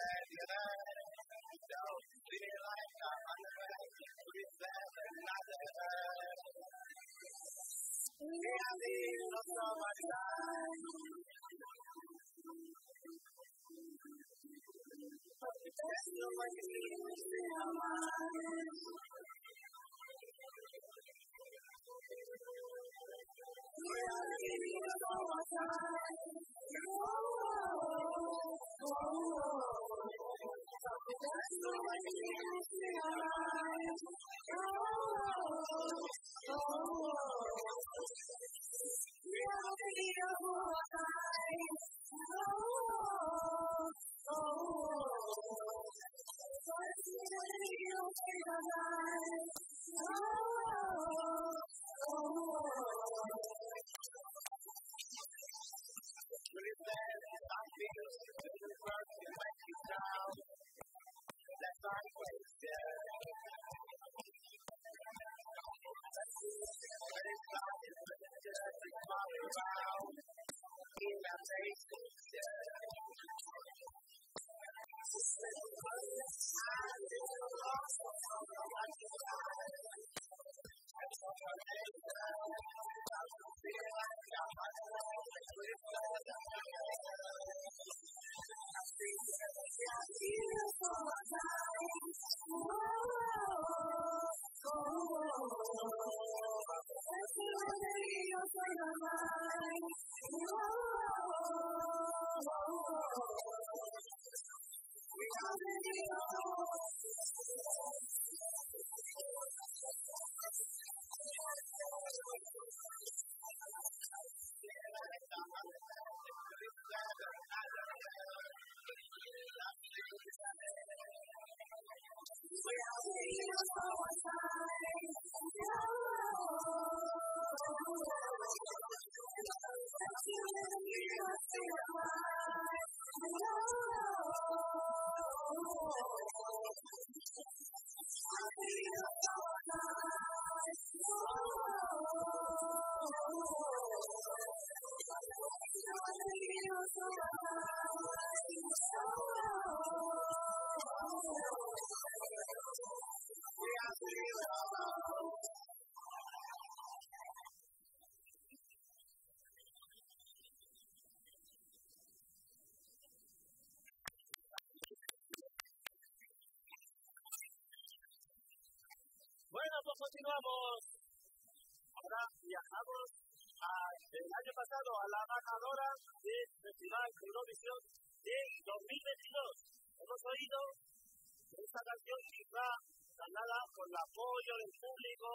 Bueno, pues continuamos. Ahora viajamos a- el año pasado a la ganadora del Festival de Eurovisión de dos mil veintidós. Hemos oído que esta canción quizá ganada por el apoyo del público,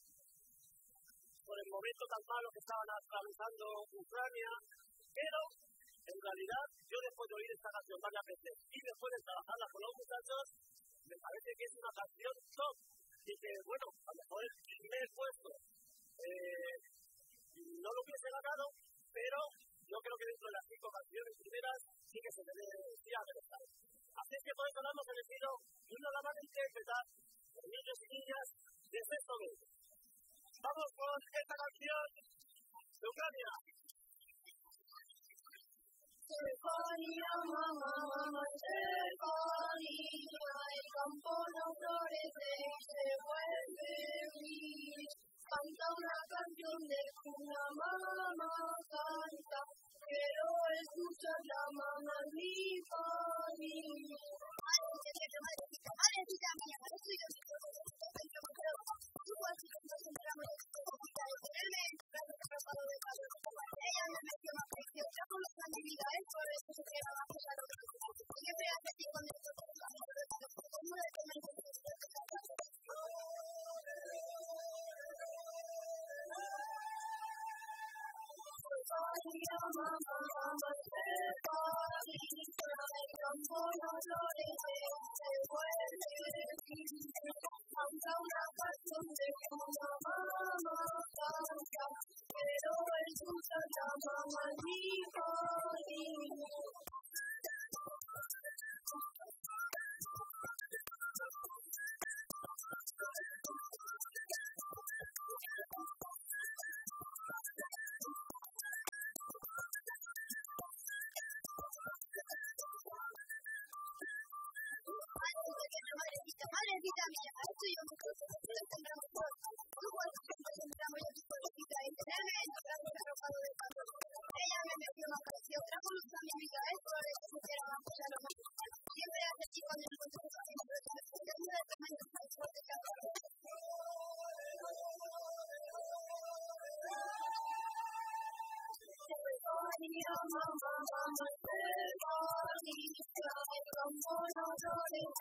por el momento tan malo que estaban atravesando Ucrania, pero en realidad yo después de oír esta canción varias veces y después de trabajarla con los muchachos, me parece que es una canción top. Y que, bueno, a lo mejor el primer puesto eh, no lo hubiese ganado, pero yo creo que dentro de las cinco canciones primeras sí que se merecía haber estado. Así es que por eso lo hemos elegido y no la van a interpretar los niños y niñas de sexto B. Vamos con esta canción de Ucrania. Stefania, mamá, mamá, Stefania, el campo no florece y se vuelve gris. Canta una canción de cuna, mamá, canta, quiero escuchar la mamá, mi familia.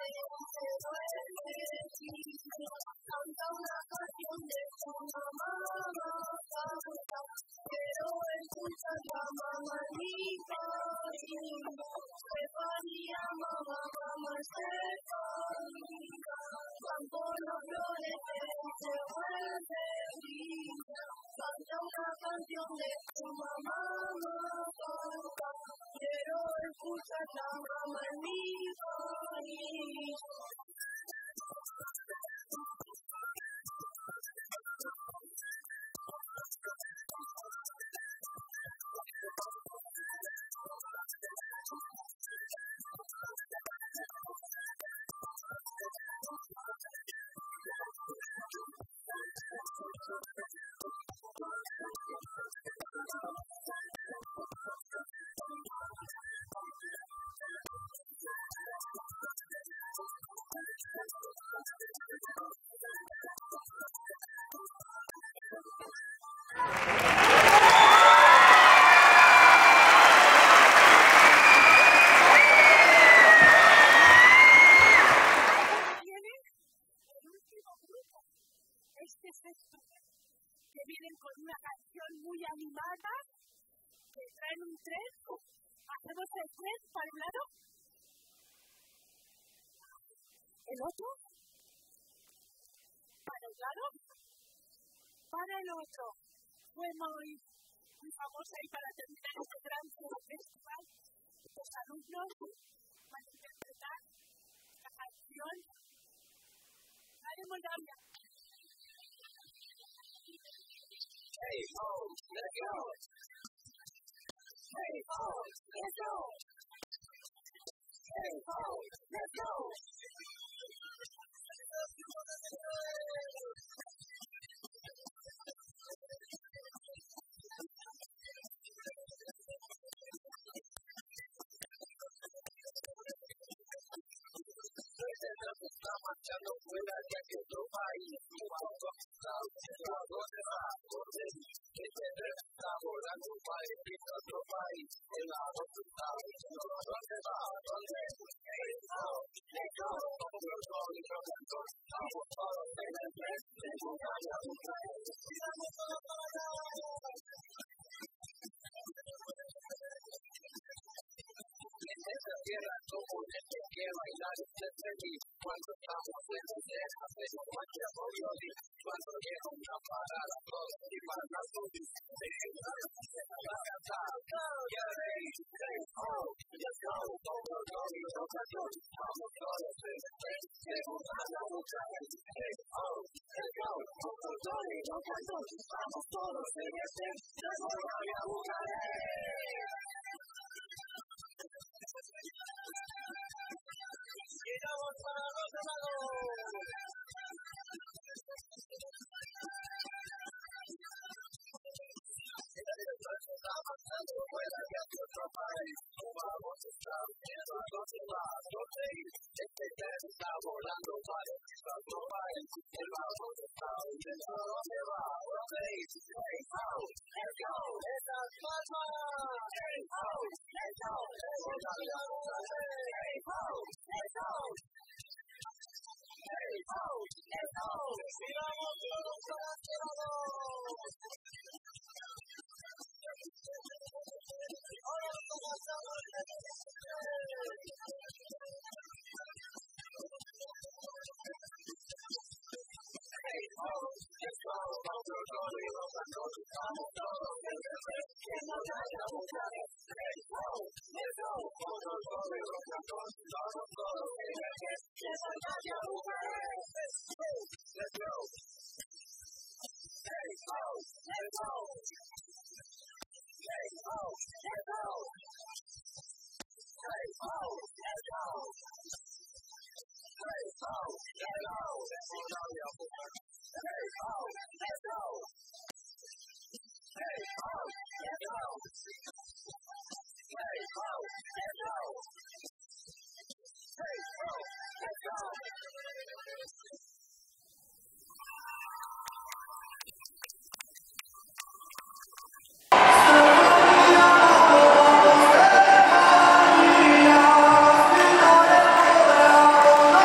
Canta una canción de tu mamá, pero escucha la mamadita y Estefanía, mamá, mamá, Estefanía, cuando los flores se vuelve vida. Canta una canción de tu mamá, pero escucha la mamá en mi país. ¿El otro? ¿Para el lado? Para el otro. Fue muy, muy famosa y para terminar este gran festival, los alumnos van a interpretar la canción Radio Moldavia. Hey ho, let's go. Hey ho, let's go. Hey ho, let's go. Está marchando fuera de aquí otro país, tu auto está ¿a dónde va? ¿Dónde? Este tren está volando para ir a otro país, el auto está diciendo ¿a dónde va? ¿Dónde? Hey, now, let's go. Vamos los dos y los dos, vamos todos en el tren, de montaña a montaña, tiramos todo para en esta tierra como gente que bailar este feliz. Cuando estamos en la tierra hacemos marcha por violín. Cuando llega una parada todos y van a subir. Dejen la cantar. Get ready, say ho, let's go. Todo el mundo y los cantos. Vamos todos en el tren. De montaña a montaña. Hey ho, let's go. Todo el mundo y los cantos. Vamos todos en el tren. De montaña a montaña. Giramos para los lados. Está avanzando fuera de otro país. Vamos a estar en la noche más. ¿Dónde ir? Este tren está volando para otro país. El vamos a estar diciendo ¿dónde va? ¿Dónde ir? Hey ho, let's go. Estas palmas. Hey ho, let's go. Hey ho, let's go. Hey ho, let's go. Miramos todos para todos. Ahora comenzamos el Hey ho, let's go. Vamos todos y los cantos. Vamos todos en el tren. Que no haya mujeres. Hey ho, let's go. Vamos todos y los cantos. Vamos todos en el tren. Que no haya mujeres. Let's go. Hey ho, let's go. Hey ho, let's go. Hey ho, let's go. Hey ho, let's go. Hey ho, let's go. Hey ho, let's go. Hey ho, let's go. Hey ho, let's go. Hey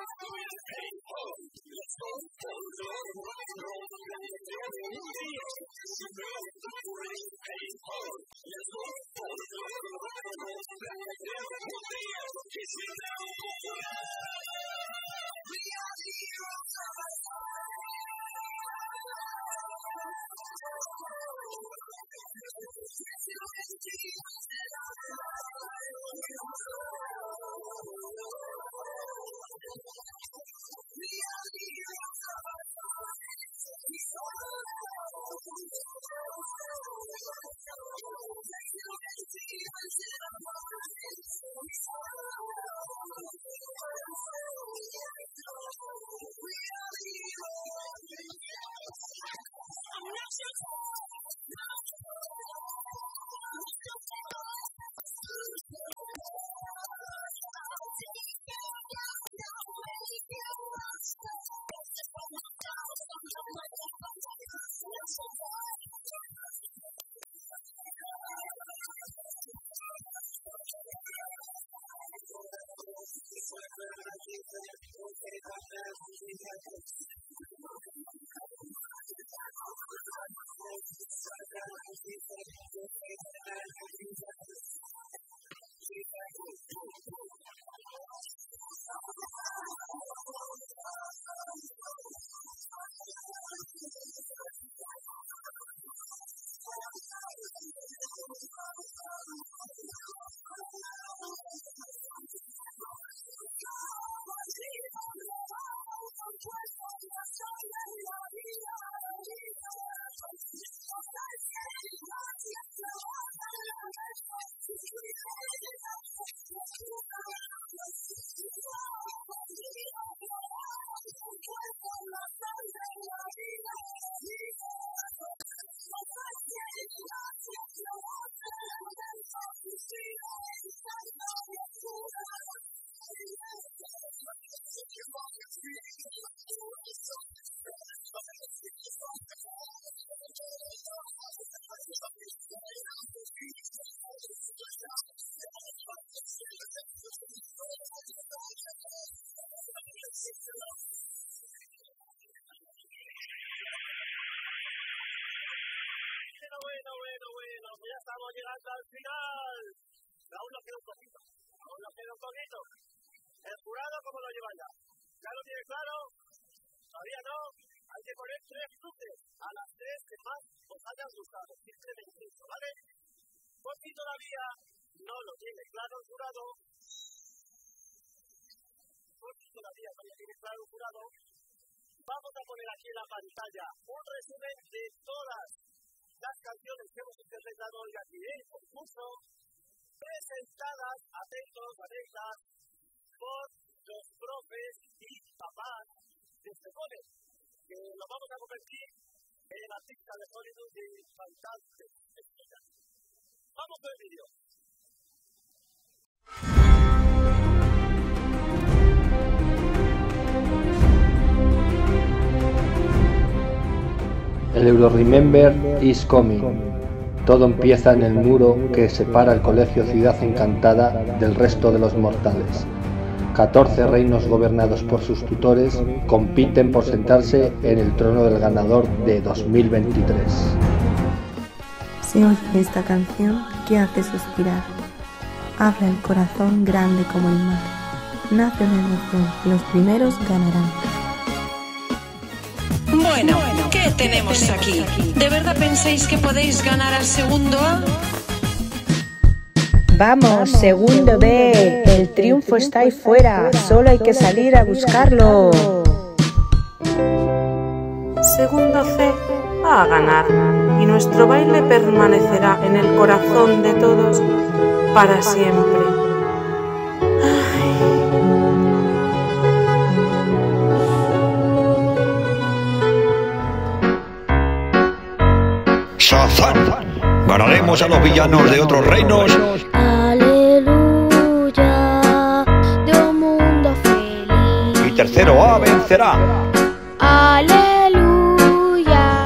Bueno, bueno, bueno, ya estamos llegando al final. Aún nos queda un poquito, aún nos queda un poquito. ¿El jurado cómo lo lleva ya? ¿Ya lo tiene claro? Todavía no. Hay que poner tres cruces a las tres que más os hayan gustado. Simplemente eso, ¿vale? Por si todavía no lo tiene claro el jurado, por si todavía no lo tiene claro el jurado, vamos a poner aquí en la pantalla un resumen de todas las canciones que hemos interpretado hoy aquí en el concurso, presentadas, atentos, atentas, por los profes y papás de este cole, que lo vamos a convertir en artista de Hollywood y cantante. Vamos con el vídeo. El Euro Remember is coming. Todo empieza en el muro que separa el colegio Ciudad Encantada del resto de los mortales. catorce reinos gobernados por sus tutores compiten por sentarse en el trono del ganador de dos mil veintitrés. Se oye esta canción que hace suspirar. Habla el corazón grande como el mar. Nace una emoción, los primeros ganarán. Bueno, ¿qué tenemos aquí? ¿De verdad pensáis que podéis ganar al segundo A? Vamos, segundo B, el triunfo está ahí fuera, solo hay que salir a buscarlo. Segundo C, a ganar, y nuestro baile permanecerá en el corazón de todos para siempre. Shazam. Ganaremos a los villanos de otros reinos. Aleluya, de un mundo feliz. Y tercero A vencerá. Aleluya.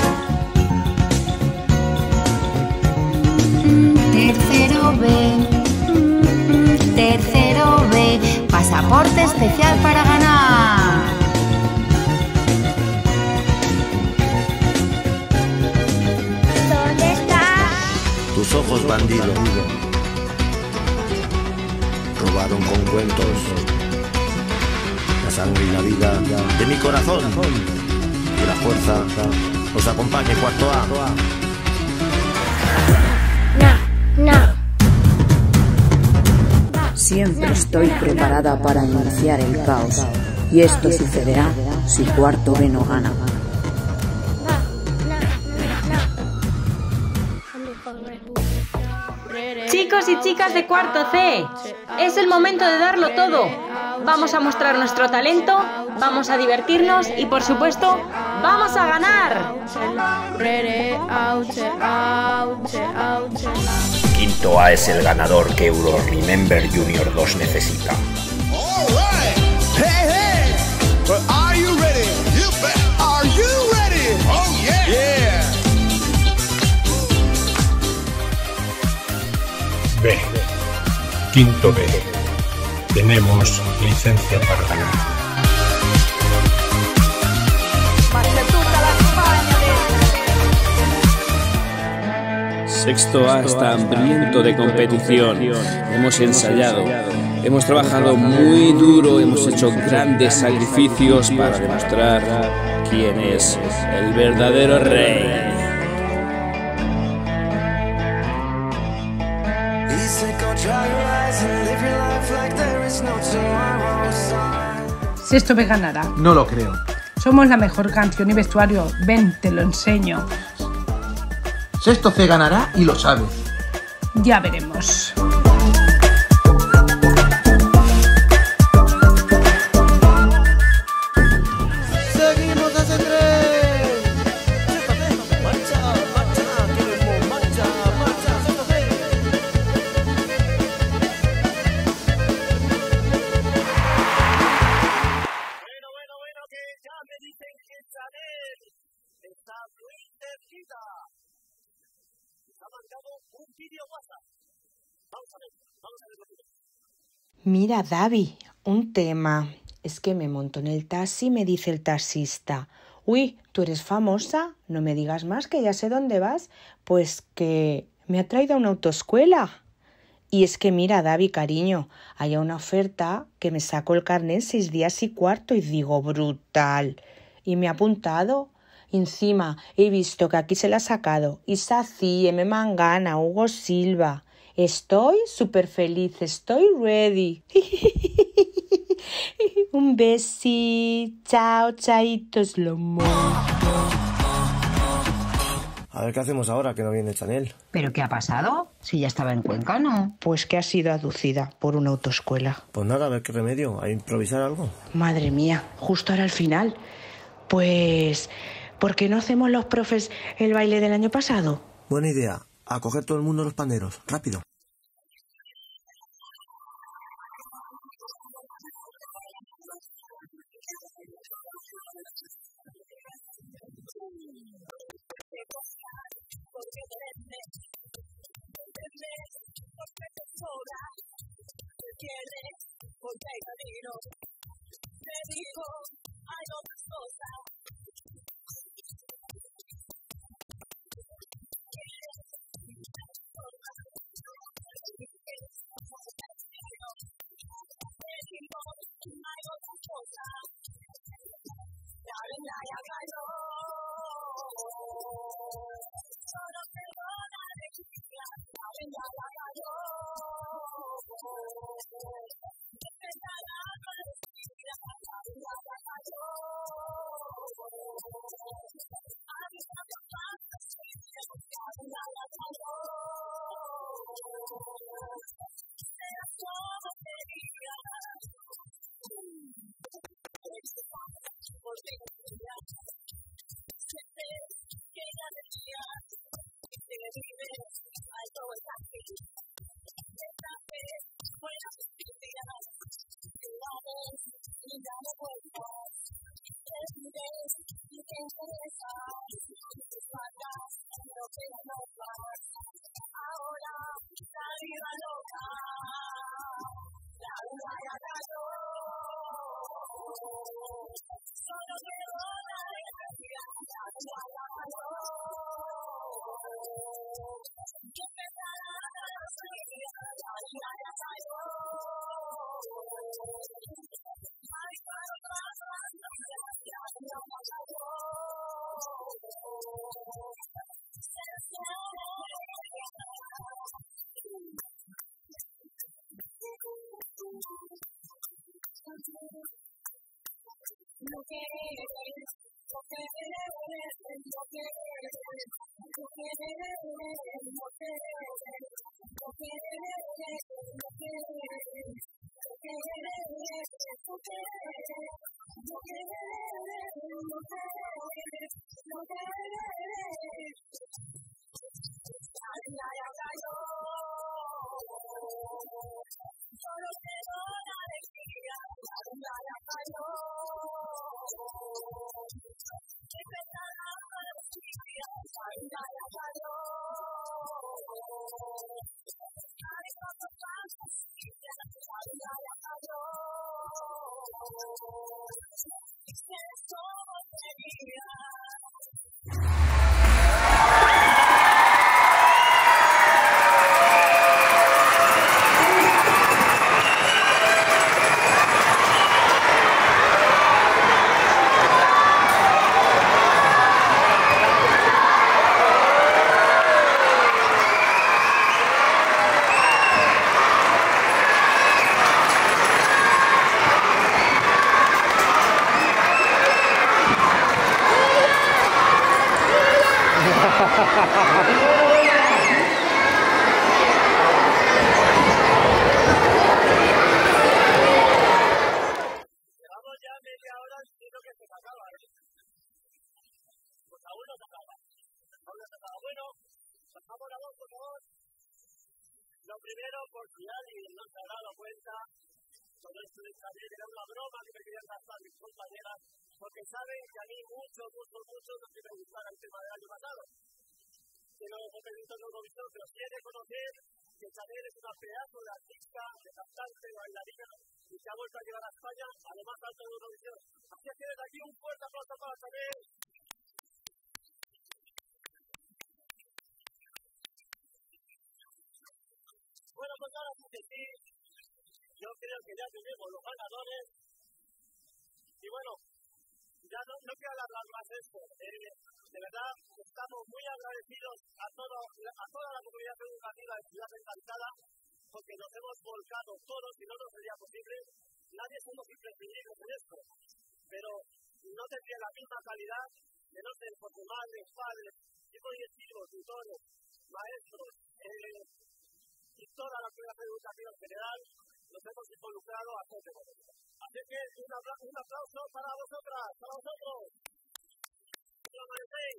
Tercero B. Tercero B. Pasaporte especial para ganar. los ojos bandido. Robaron con cuentos la sangre y la vida de mi corazón. Que la fuerza os acompañe, cuarto A. No, no. Siempre estoy preparada para iniciar el caos. Y esto sucederá si cuarto B no gana. Chicos y chicas de cuarto C, es el momento de darlo todo. Vamos a mostrar nuestro talento, vamos a divertirnos y, por supuesto, ¡vamos a ganar! Quinto A es el ganador que Euro Remember Junior dos necesita. B. Quinto B. Tenemos licencia para ganar. Sexto A está hambriento de competición. Hemos ensayado, hemos trabajado muy duro, hemos hecho grandes sacrificios para demostrar quién es el verdadero rey. Sexto B ganará. No lo creo. Somos la mejor canción y vestuario. Ven, te lo enseño. Sexto C ganará y lo sabes. Ya veremos. Seguimos hace tres. Marcha, marcha, queremos marcha, marcha, sexto C. Bueno, bueno, bueno, que ya me dicen que Chanel está muy cerquita. Ha mandado un vídeo WhatsApp. Vamos a ver, vamos a ver lo que es. Mira, Davi, un tema. Es que me monto en el taxi y me dice el taxista: uy, ¿tú eres famosa? No me digas más, que ya sé dónde vas. Pues que me ha traído a una autoescuela. Y es que mira, Davi, cariño, hay una oferta que me saco el carnet en seis días y cuarto y digo, brutal. Y me ha apuntado. Encima he visto que aquí se la ha sacado Isací, M. Mangana, Hugo Silva. Estoy súper feliz, estoy ready. Un besi, chao, chaitos, lomo. A ver qué hacemos ahora que no viene Chanel. ¿Pero qué ha pasado? Si ya estaba en Cuenca, ¿no? Pues que ha sido aducida por una autoescuela. Pues nada, a ver qué remedio, a improvisar algo. Madre mía, justo ahora al final. Pues, ¿por qué no hacemos los profes el baile del año pasado? Buena idea, a coger todo el mundo los panderos, rápido. Llevamos ya media hora diciendo que se acaba, ¿eh? Pues aún no se acaba. Aún no se acaba. Bueno, pasamos la voz, por favor. Lo primero, por si alguien no se ha dado cuenta, todo esto de también era una broma que me querían gastar mis compañeras, porque saben que a mí mucho, mucho, mucho no se me gustara el tema del año pasado. Que no hemos visto en Eurovisión, pero quiere conocer que Chanel es una pedazo de artista, de cantante, de bailarina, y se ha vuelto a llevar a España a lo más alto de Eurovisión. Así que desde aquí un fuerte aplauso para Chanel. Bueno, pues ahora sí que sí, yo creo que ya tenemos los ganadores. Y bueno, ya no, no quiero alargar más esto. Eh, de verdad, estamos muy agradecidos a, todo, a toda la comunidad educativa de Ciudad Encantada, porque nos hemos volcado todos y no nos sería posible. Nadie somos imprescindibles en esto, pero no tendría la misma calidad de no ser porque madres, padres, equipos directivos, tutores, maestros, eh, y toda la comunidad educativa en general, nos hemos involucrado a todos. Así que un aplauso, un aplauso para vosotras, para vosotros. ¿Lo merecéis?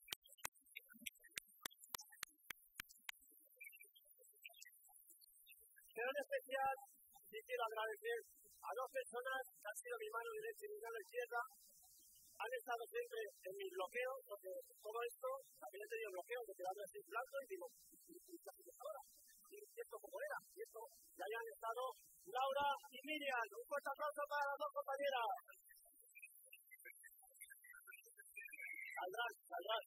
Pero en especial, sí quiero agradecer a dos personas que han sido mi mano derecha y mi mano izquierda. Han estado siempre en mi bloqueo, porque todo esto también he tenido bloqueo, de quedarme así blanco y digo, ¿y qué es ahora? Y esto como era, y esto, ya hayan estado Laura y Miriam. Un fuerte aplauso para las dos compañeras. Saldrán, saldrán.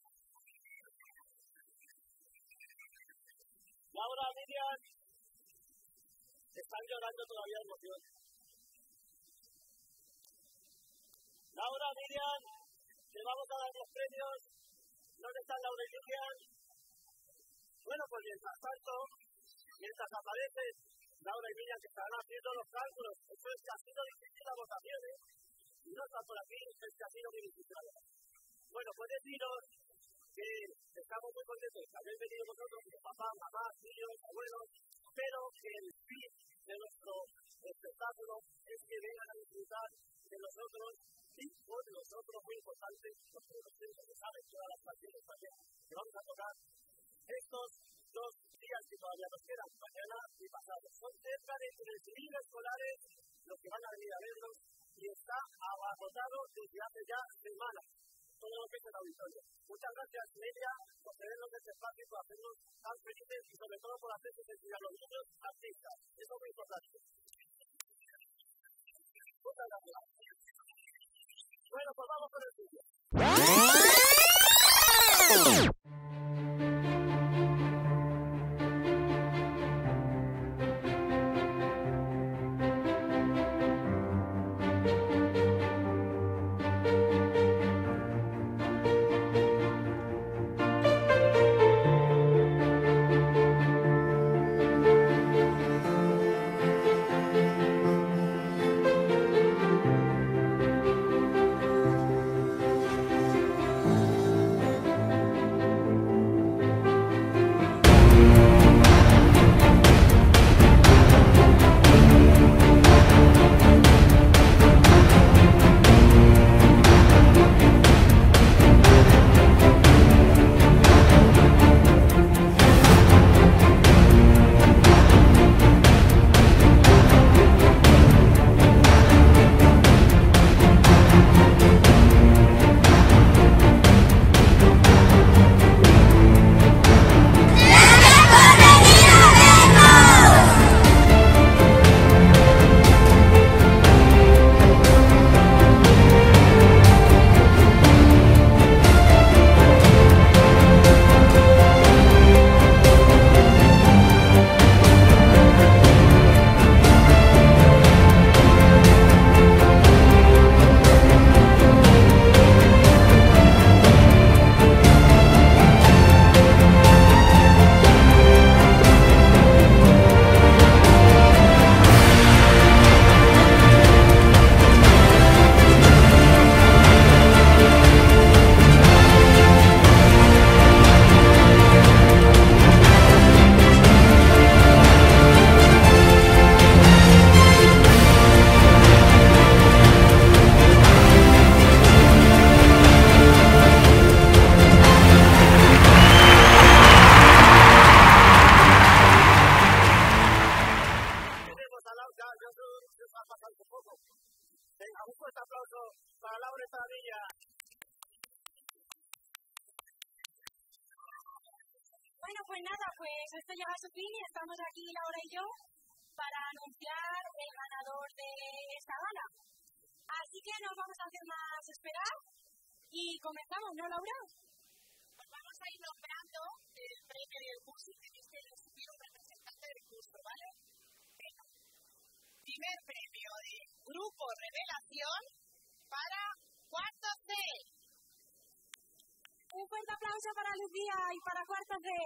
Laura, Miriam, están llorando todavía de emoción. Laura, Miriam, te vamos a dar los premios. ¿Dónde están Laura y Miriam? Bueno, pues mientras tanto, mientras aparecen Laura y Miriam que están haciendo los cálculos, eso es que ha sido difícil las votaciones, y no está por aquí, es que ha sido muy difícil. Bueno, pues deciros que estamos muy contentos de haber venido vosotros, de papá, mamá, tíos, abuelos, pero que el fin de nuestro espectáculo es que vengan a disfrutar de nosotros y por nosotros muy importante, porque los chicos que saben todas las canciones también que vamos a tocar estos dos días que todavía nos quedan, mañana y pasado. Son cerca de tres mil escolares los que van a venir a verlos y está abarrotado desde hace ya semanas todo lo que es el auditorio. Muchas gracias, Media, por tenernos este espacio, por hacernos tan felices y sobre todo por hacerse sentir a los niños artistas. Eso es muy importante. Muchas gracias. Bueno, pues vamos con el sitio. pues nada, pues esto llega a su fin y estamos aquí Laura y yo para anunciar el ganador de esta gala. Así que no vamos a hacer más esperar y comenzamos, ¿no, Laura? Pues vamos a ir nombrando el premio y el curso y tenéis que elegir un representante del curso, ¿vale? Venga. Primer premio de Grupo Revelación para Cuarto C. Un fuerte aplauso para Lucía y para Cuarto C.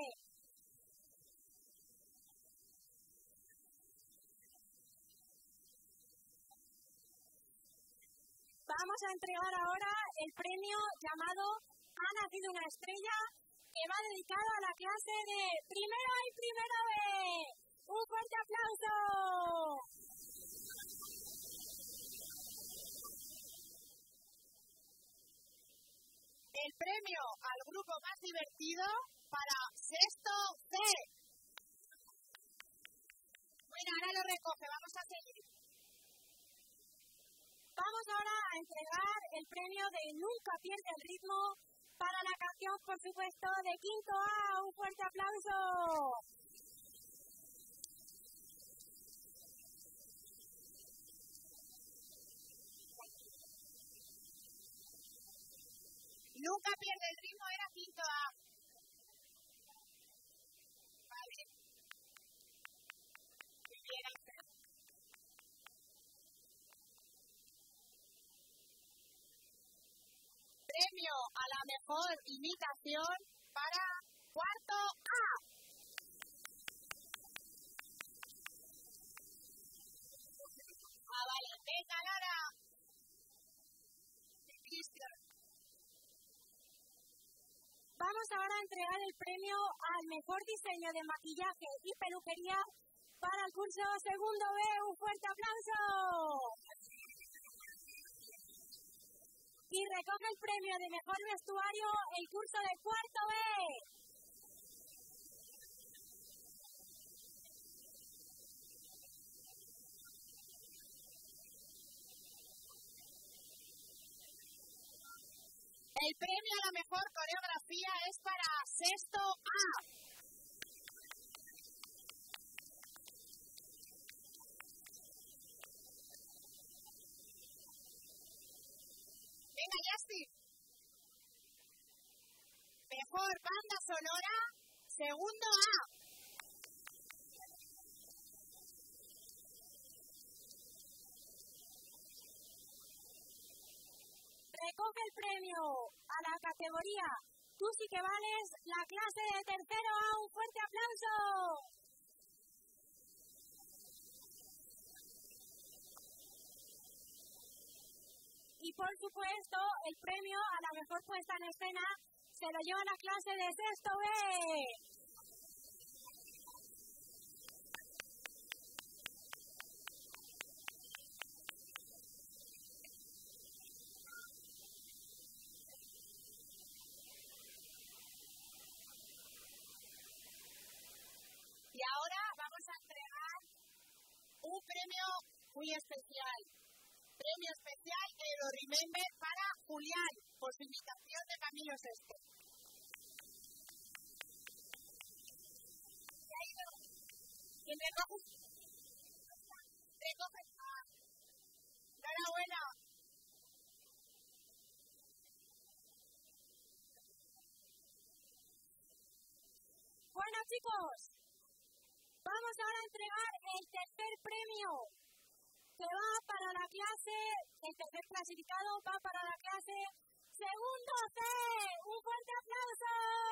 Vamos a entregar ahora el premio llamado Ha nacido una estrella, que va dedicado a la clase de Primero A y Primero B. ¡Un fuerte aplauso! El premio al grupo más divertido para Sexto C. Bueno, ahora lo recoge, vamos a seguir. Vamos ahora a entregar el premio de Nunca pierde el ritmo para la canción, por supuesto, de Quinto A. ¡Un fuerte aplauso! Nunca pierde el ritmo, era Quinto A. Vale. Muy bien, Ángel. Premio a la mejor imitación para Cuarto A. Ah, vale. Venga, Lara. Cristian. Vamos ahora a entregar el premio al mejor diseño de maquillaje y peluquería para el curso Segundo B. ¡Un fuerte aplauso! Y recoge el premio de mejor vestuario el curso de Cuarto B. El premio a la mejor coreografía es para Sexto A. Venga, Justin. Mejor banda sonora, Segundo A. Recoge el premio a la categoría Tú sí que vales, la clase de Tercero A. ¡Un fuerte aplauso! Y por supuesto, el premio a la mejor puesta en escena se lo lleva la clase de Sexto B. Y ahora vamos a entregar un premio muy especial. Premio especial Euro Remember para Julián por su imitación de Camilo Sesto. ¿Quién recoge? Recoge. Enhorabuena. Bueno, chicos, vamos ahora a entregar el tercer premio, que va para la clase, el tercer clasificado va para la clase Segundo C. ¡Un fuerte aplauso!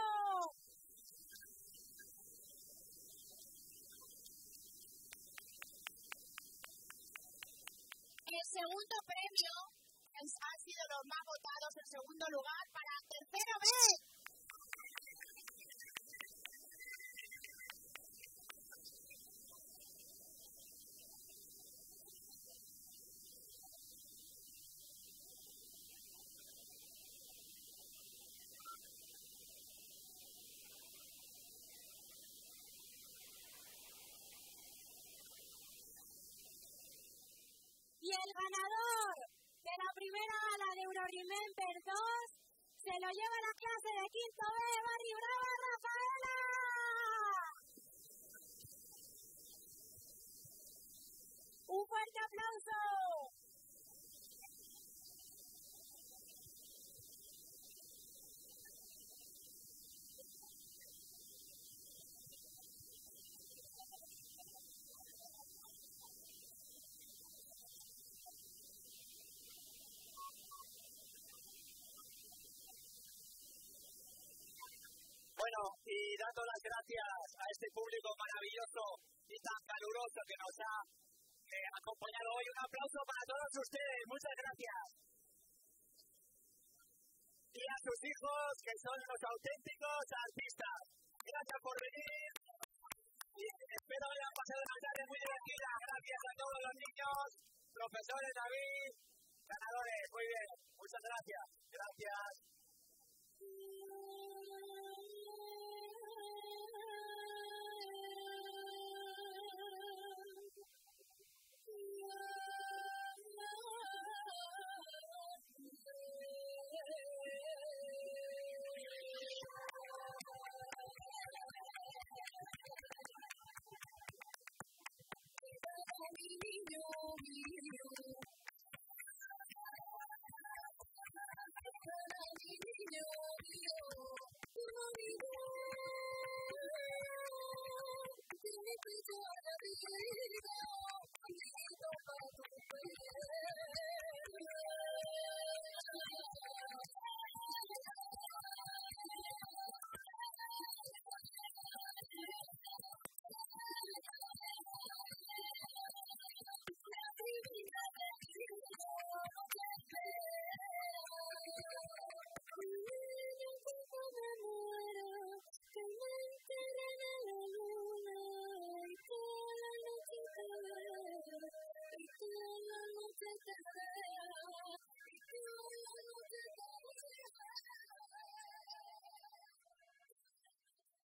El segundo premio es, han sido los más votados en segundo lugar para Tercero B. Y el ganador de la primera gala de Euro Remember dos se lo lleva a la clase de Quinto B. ¡Barrio Brava, Rafaela! ¡Un fuerte aplauso! Bueno, y dando las gracias a este público maravilloso y tan caluroso que nos ha eh, acompañado hoy. Un aplauso para todos ustedes. Muchas gracias. Y a sus hijos, que son los auténticos artistas. Gracias por venir. Y espero que hayan pasado una tarde muy divertida. Gracias a todos los niños, profesores, David, ganadores. Muy bien. Muchas gracias. Gracias.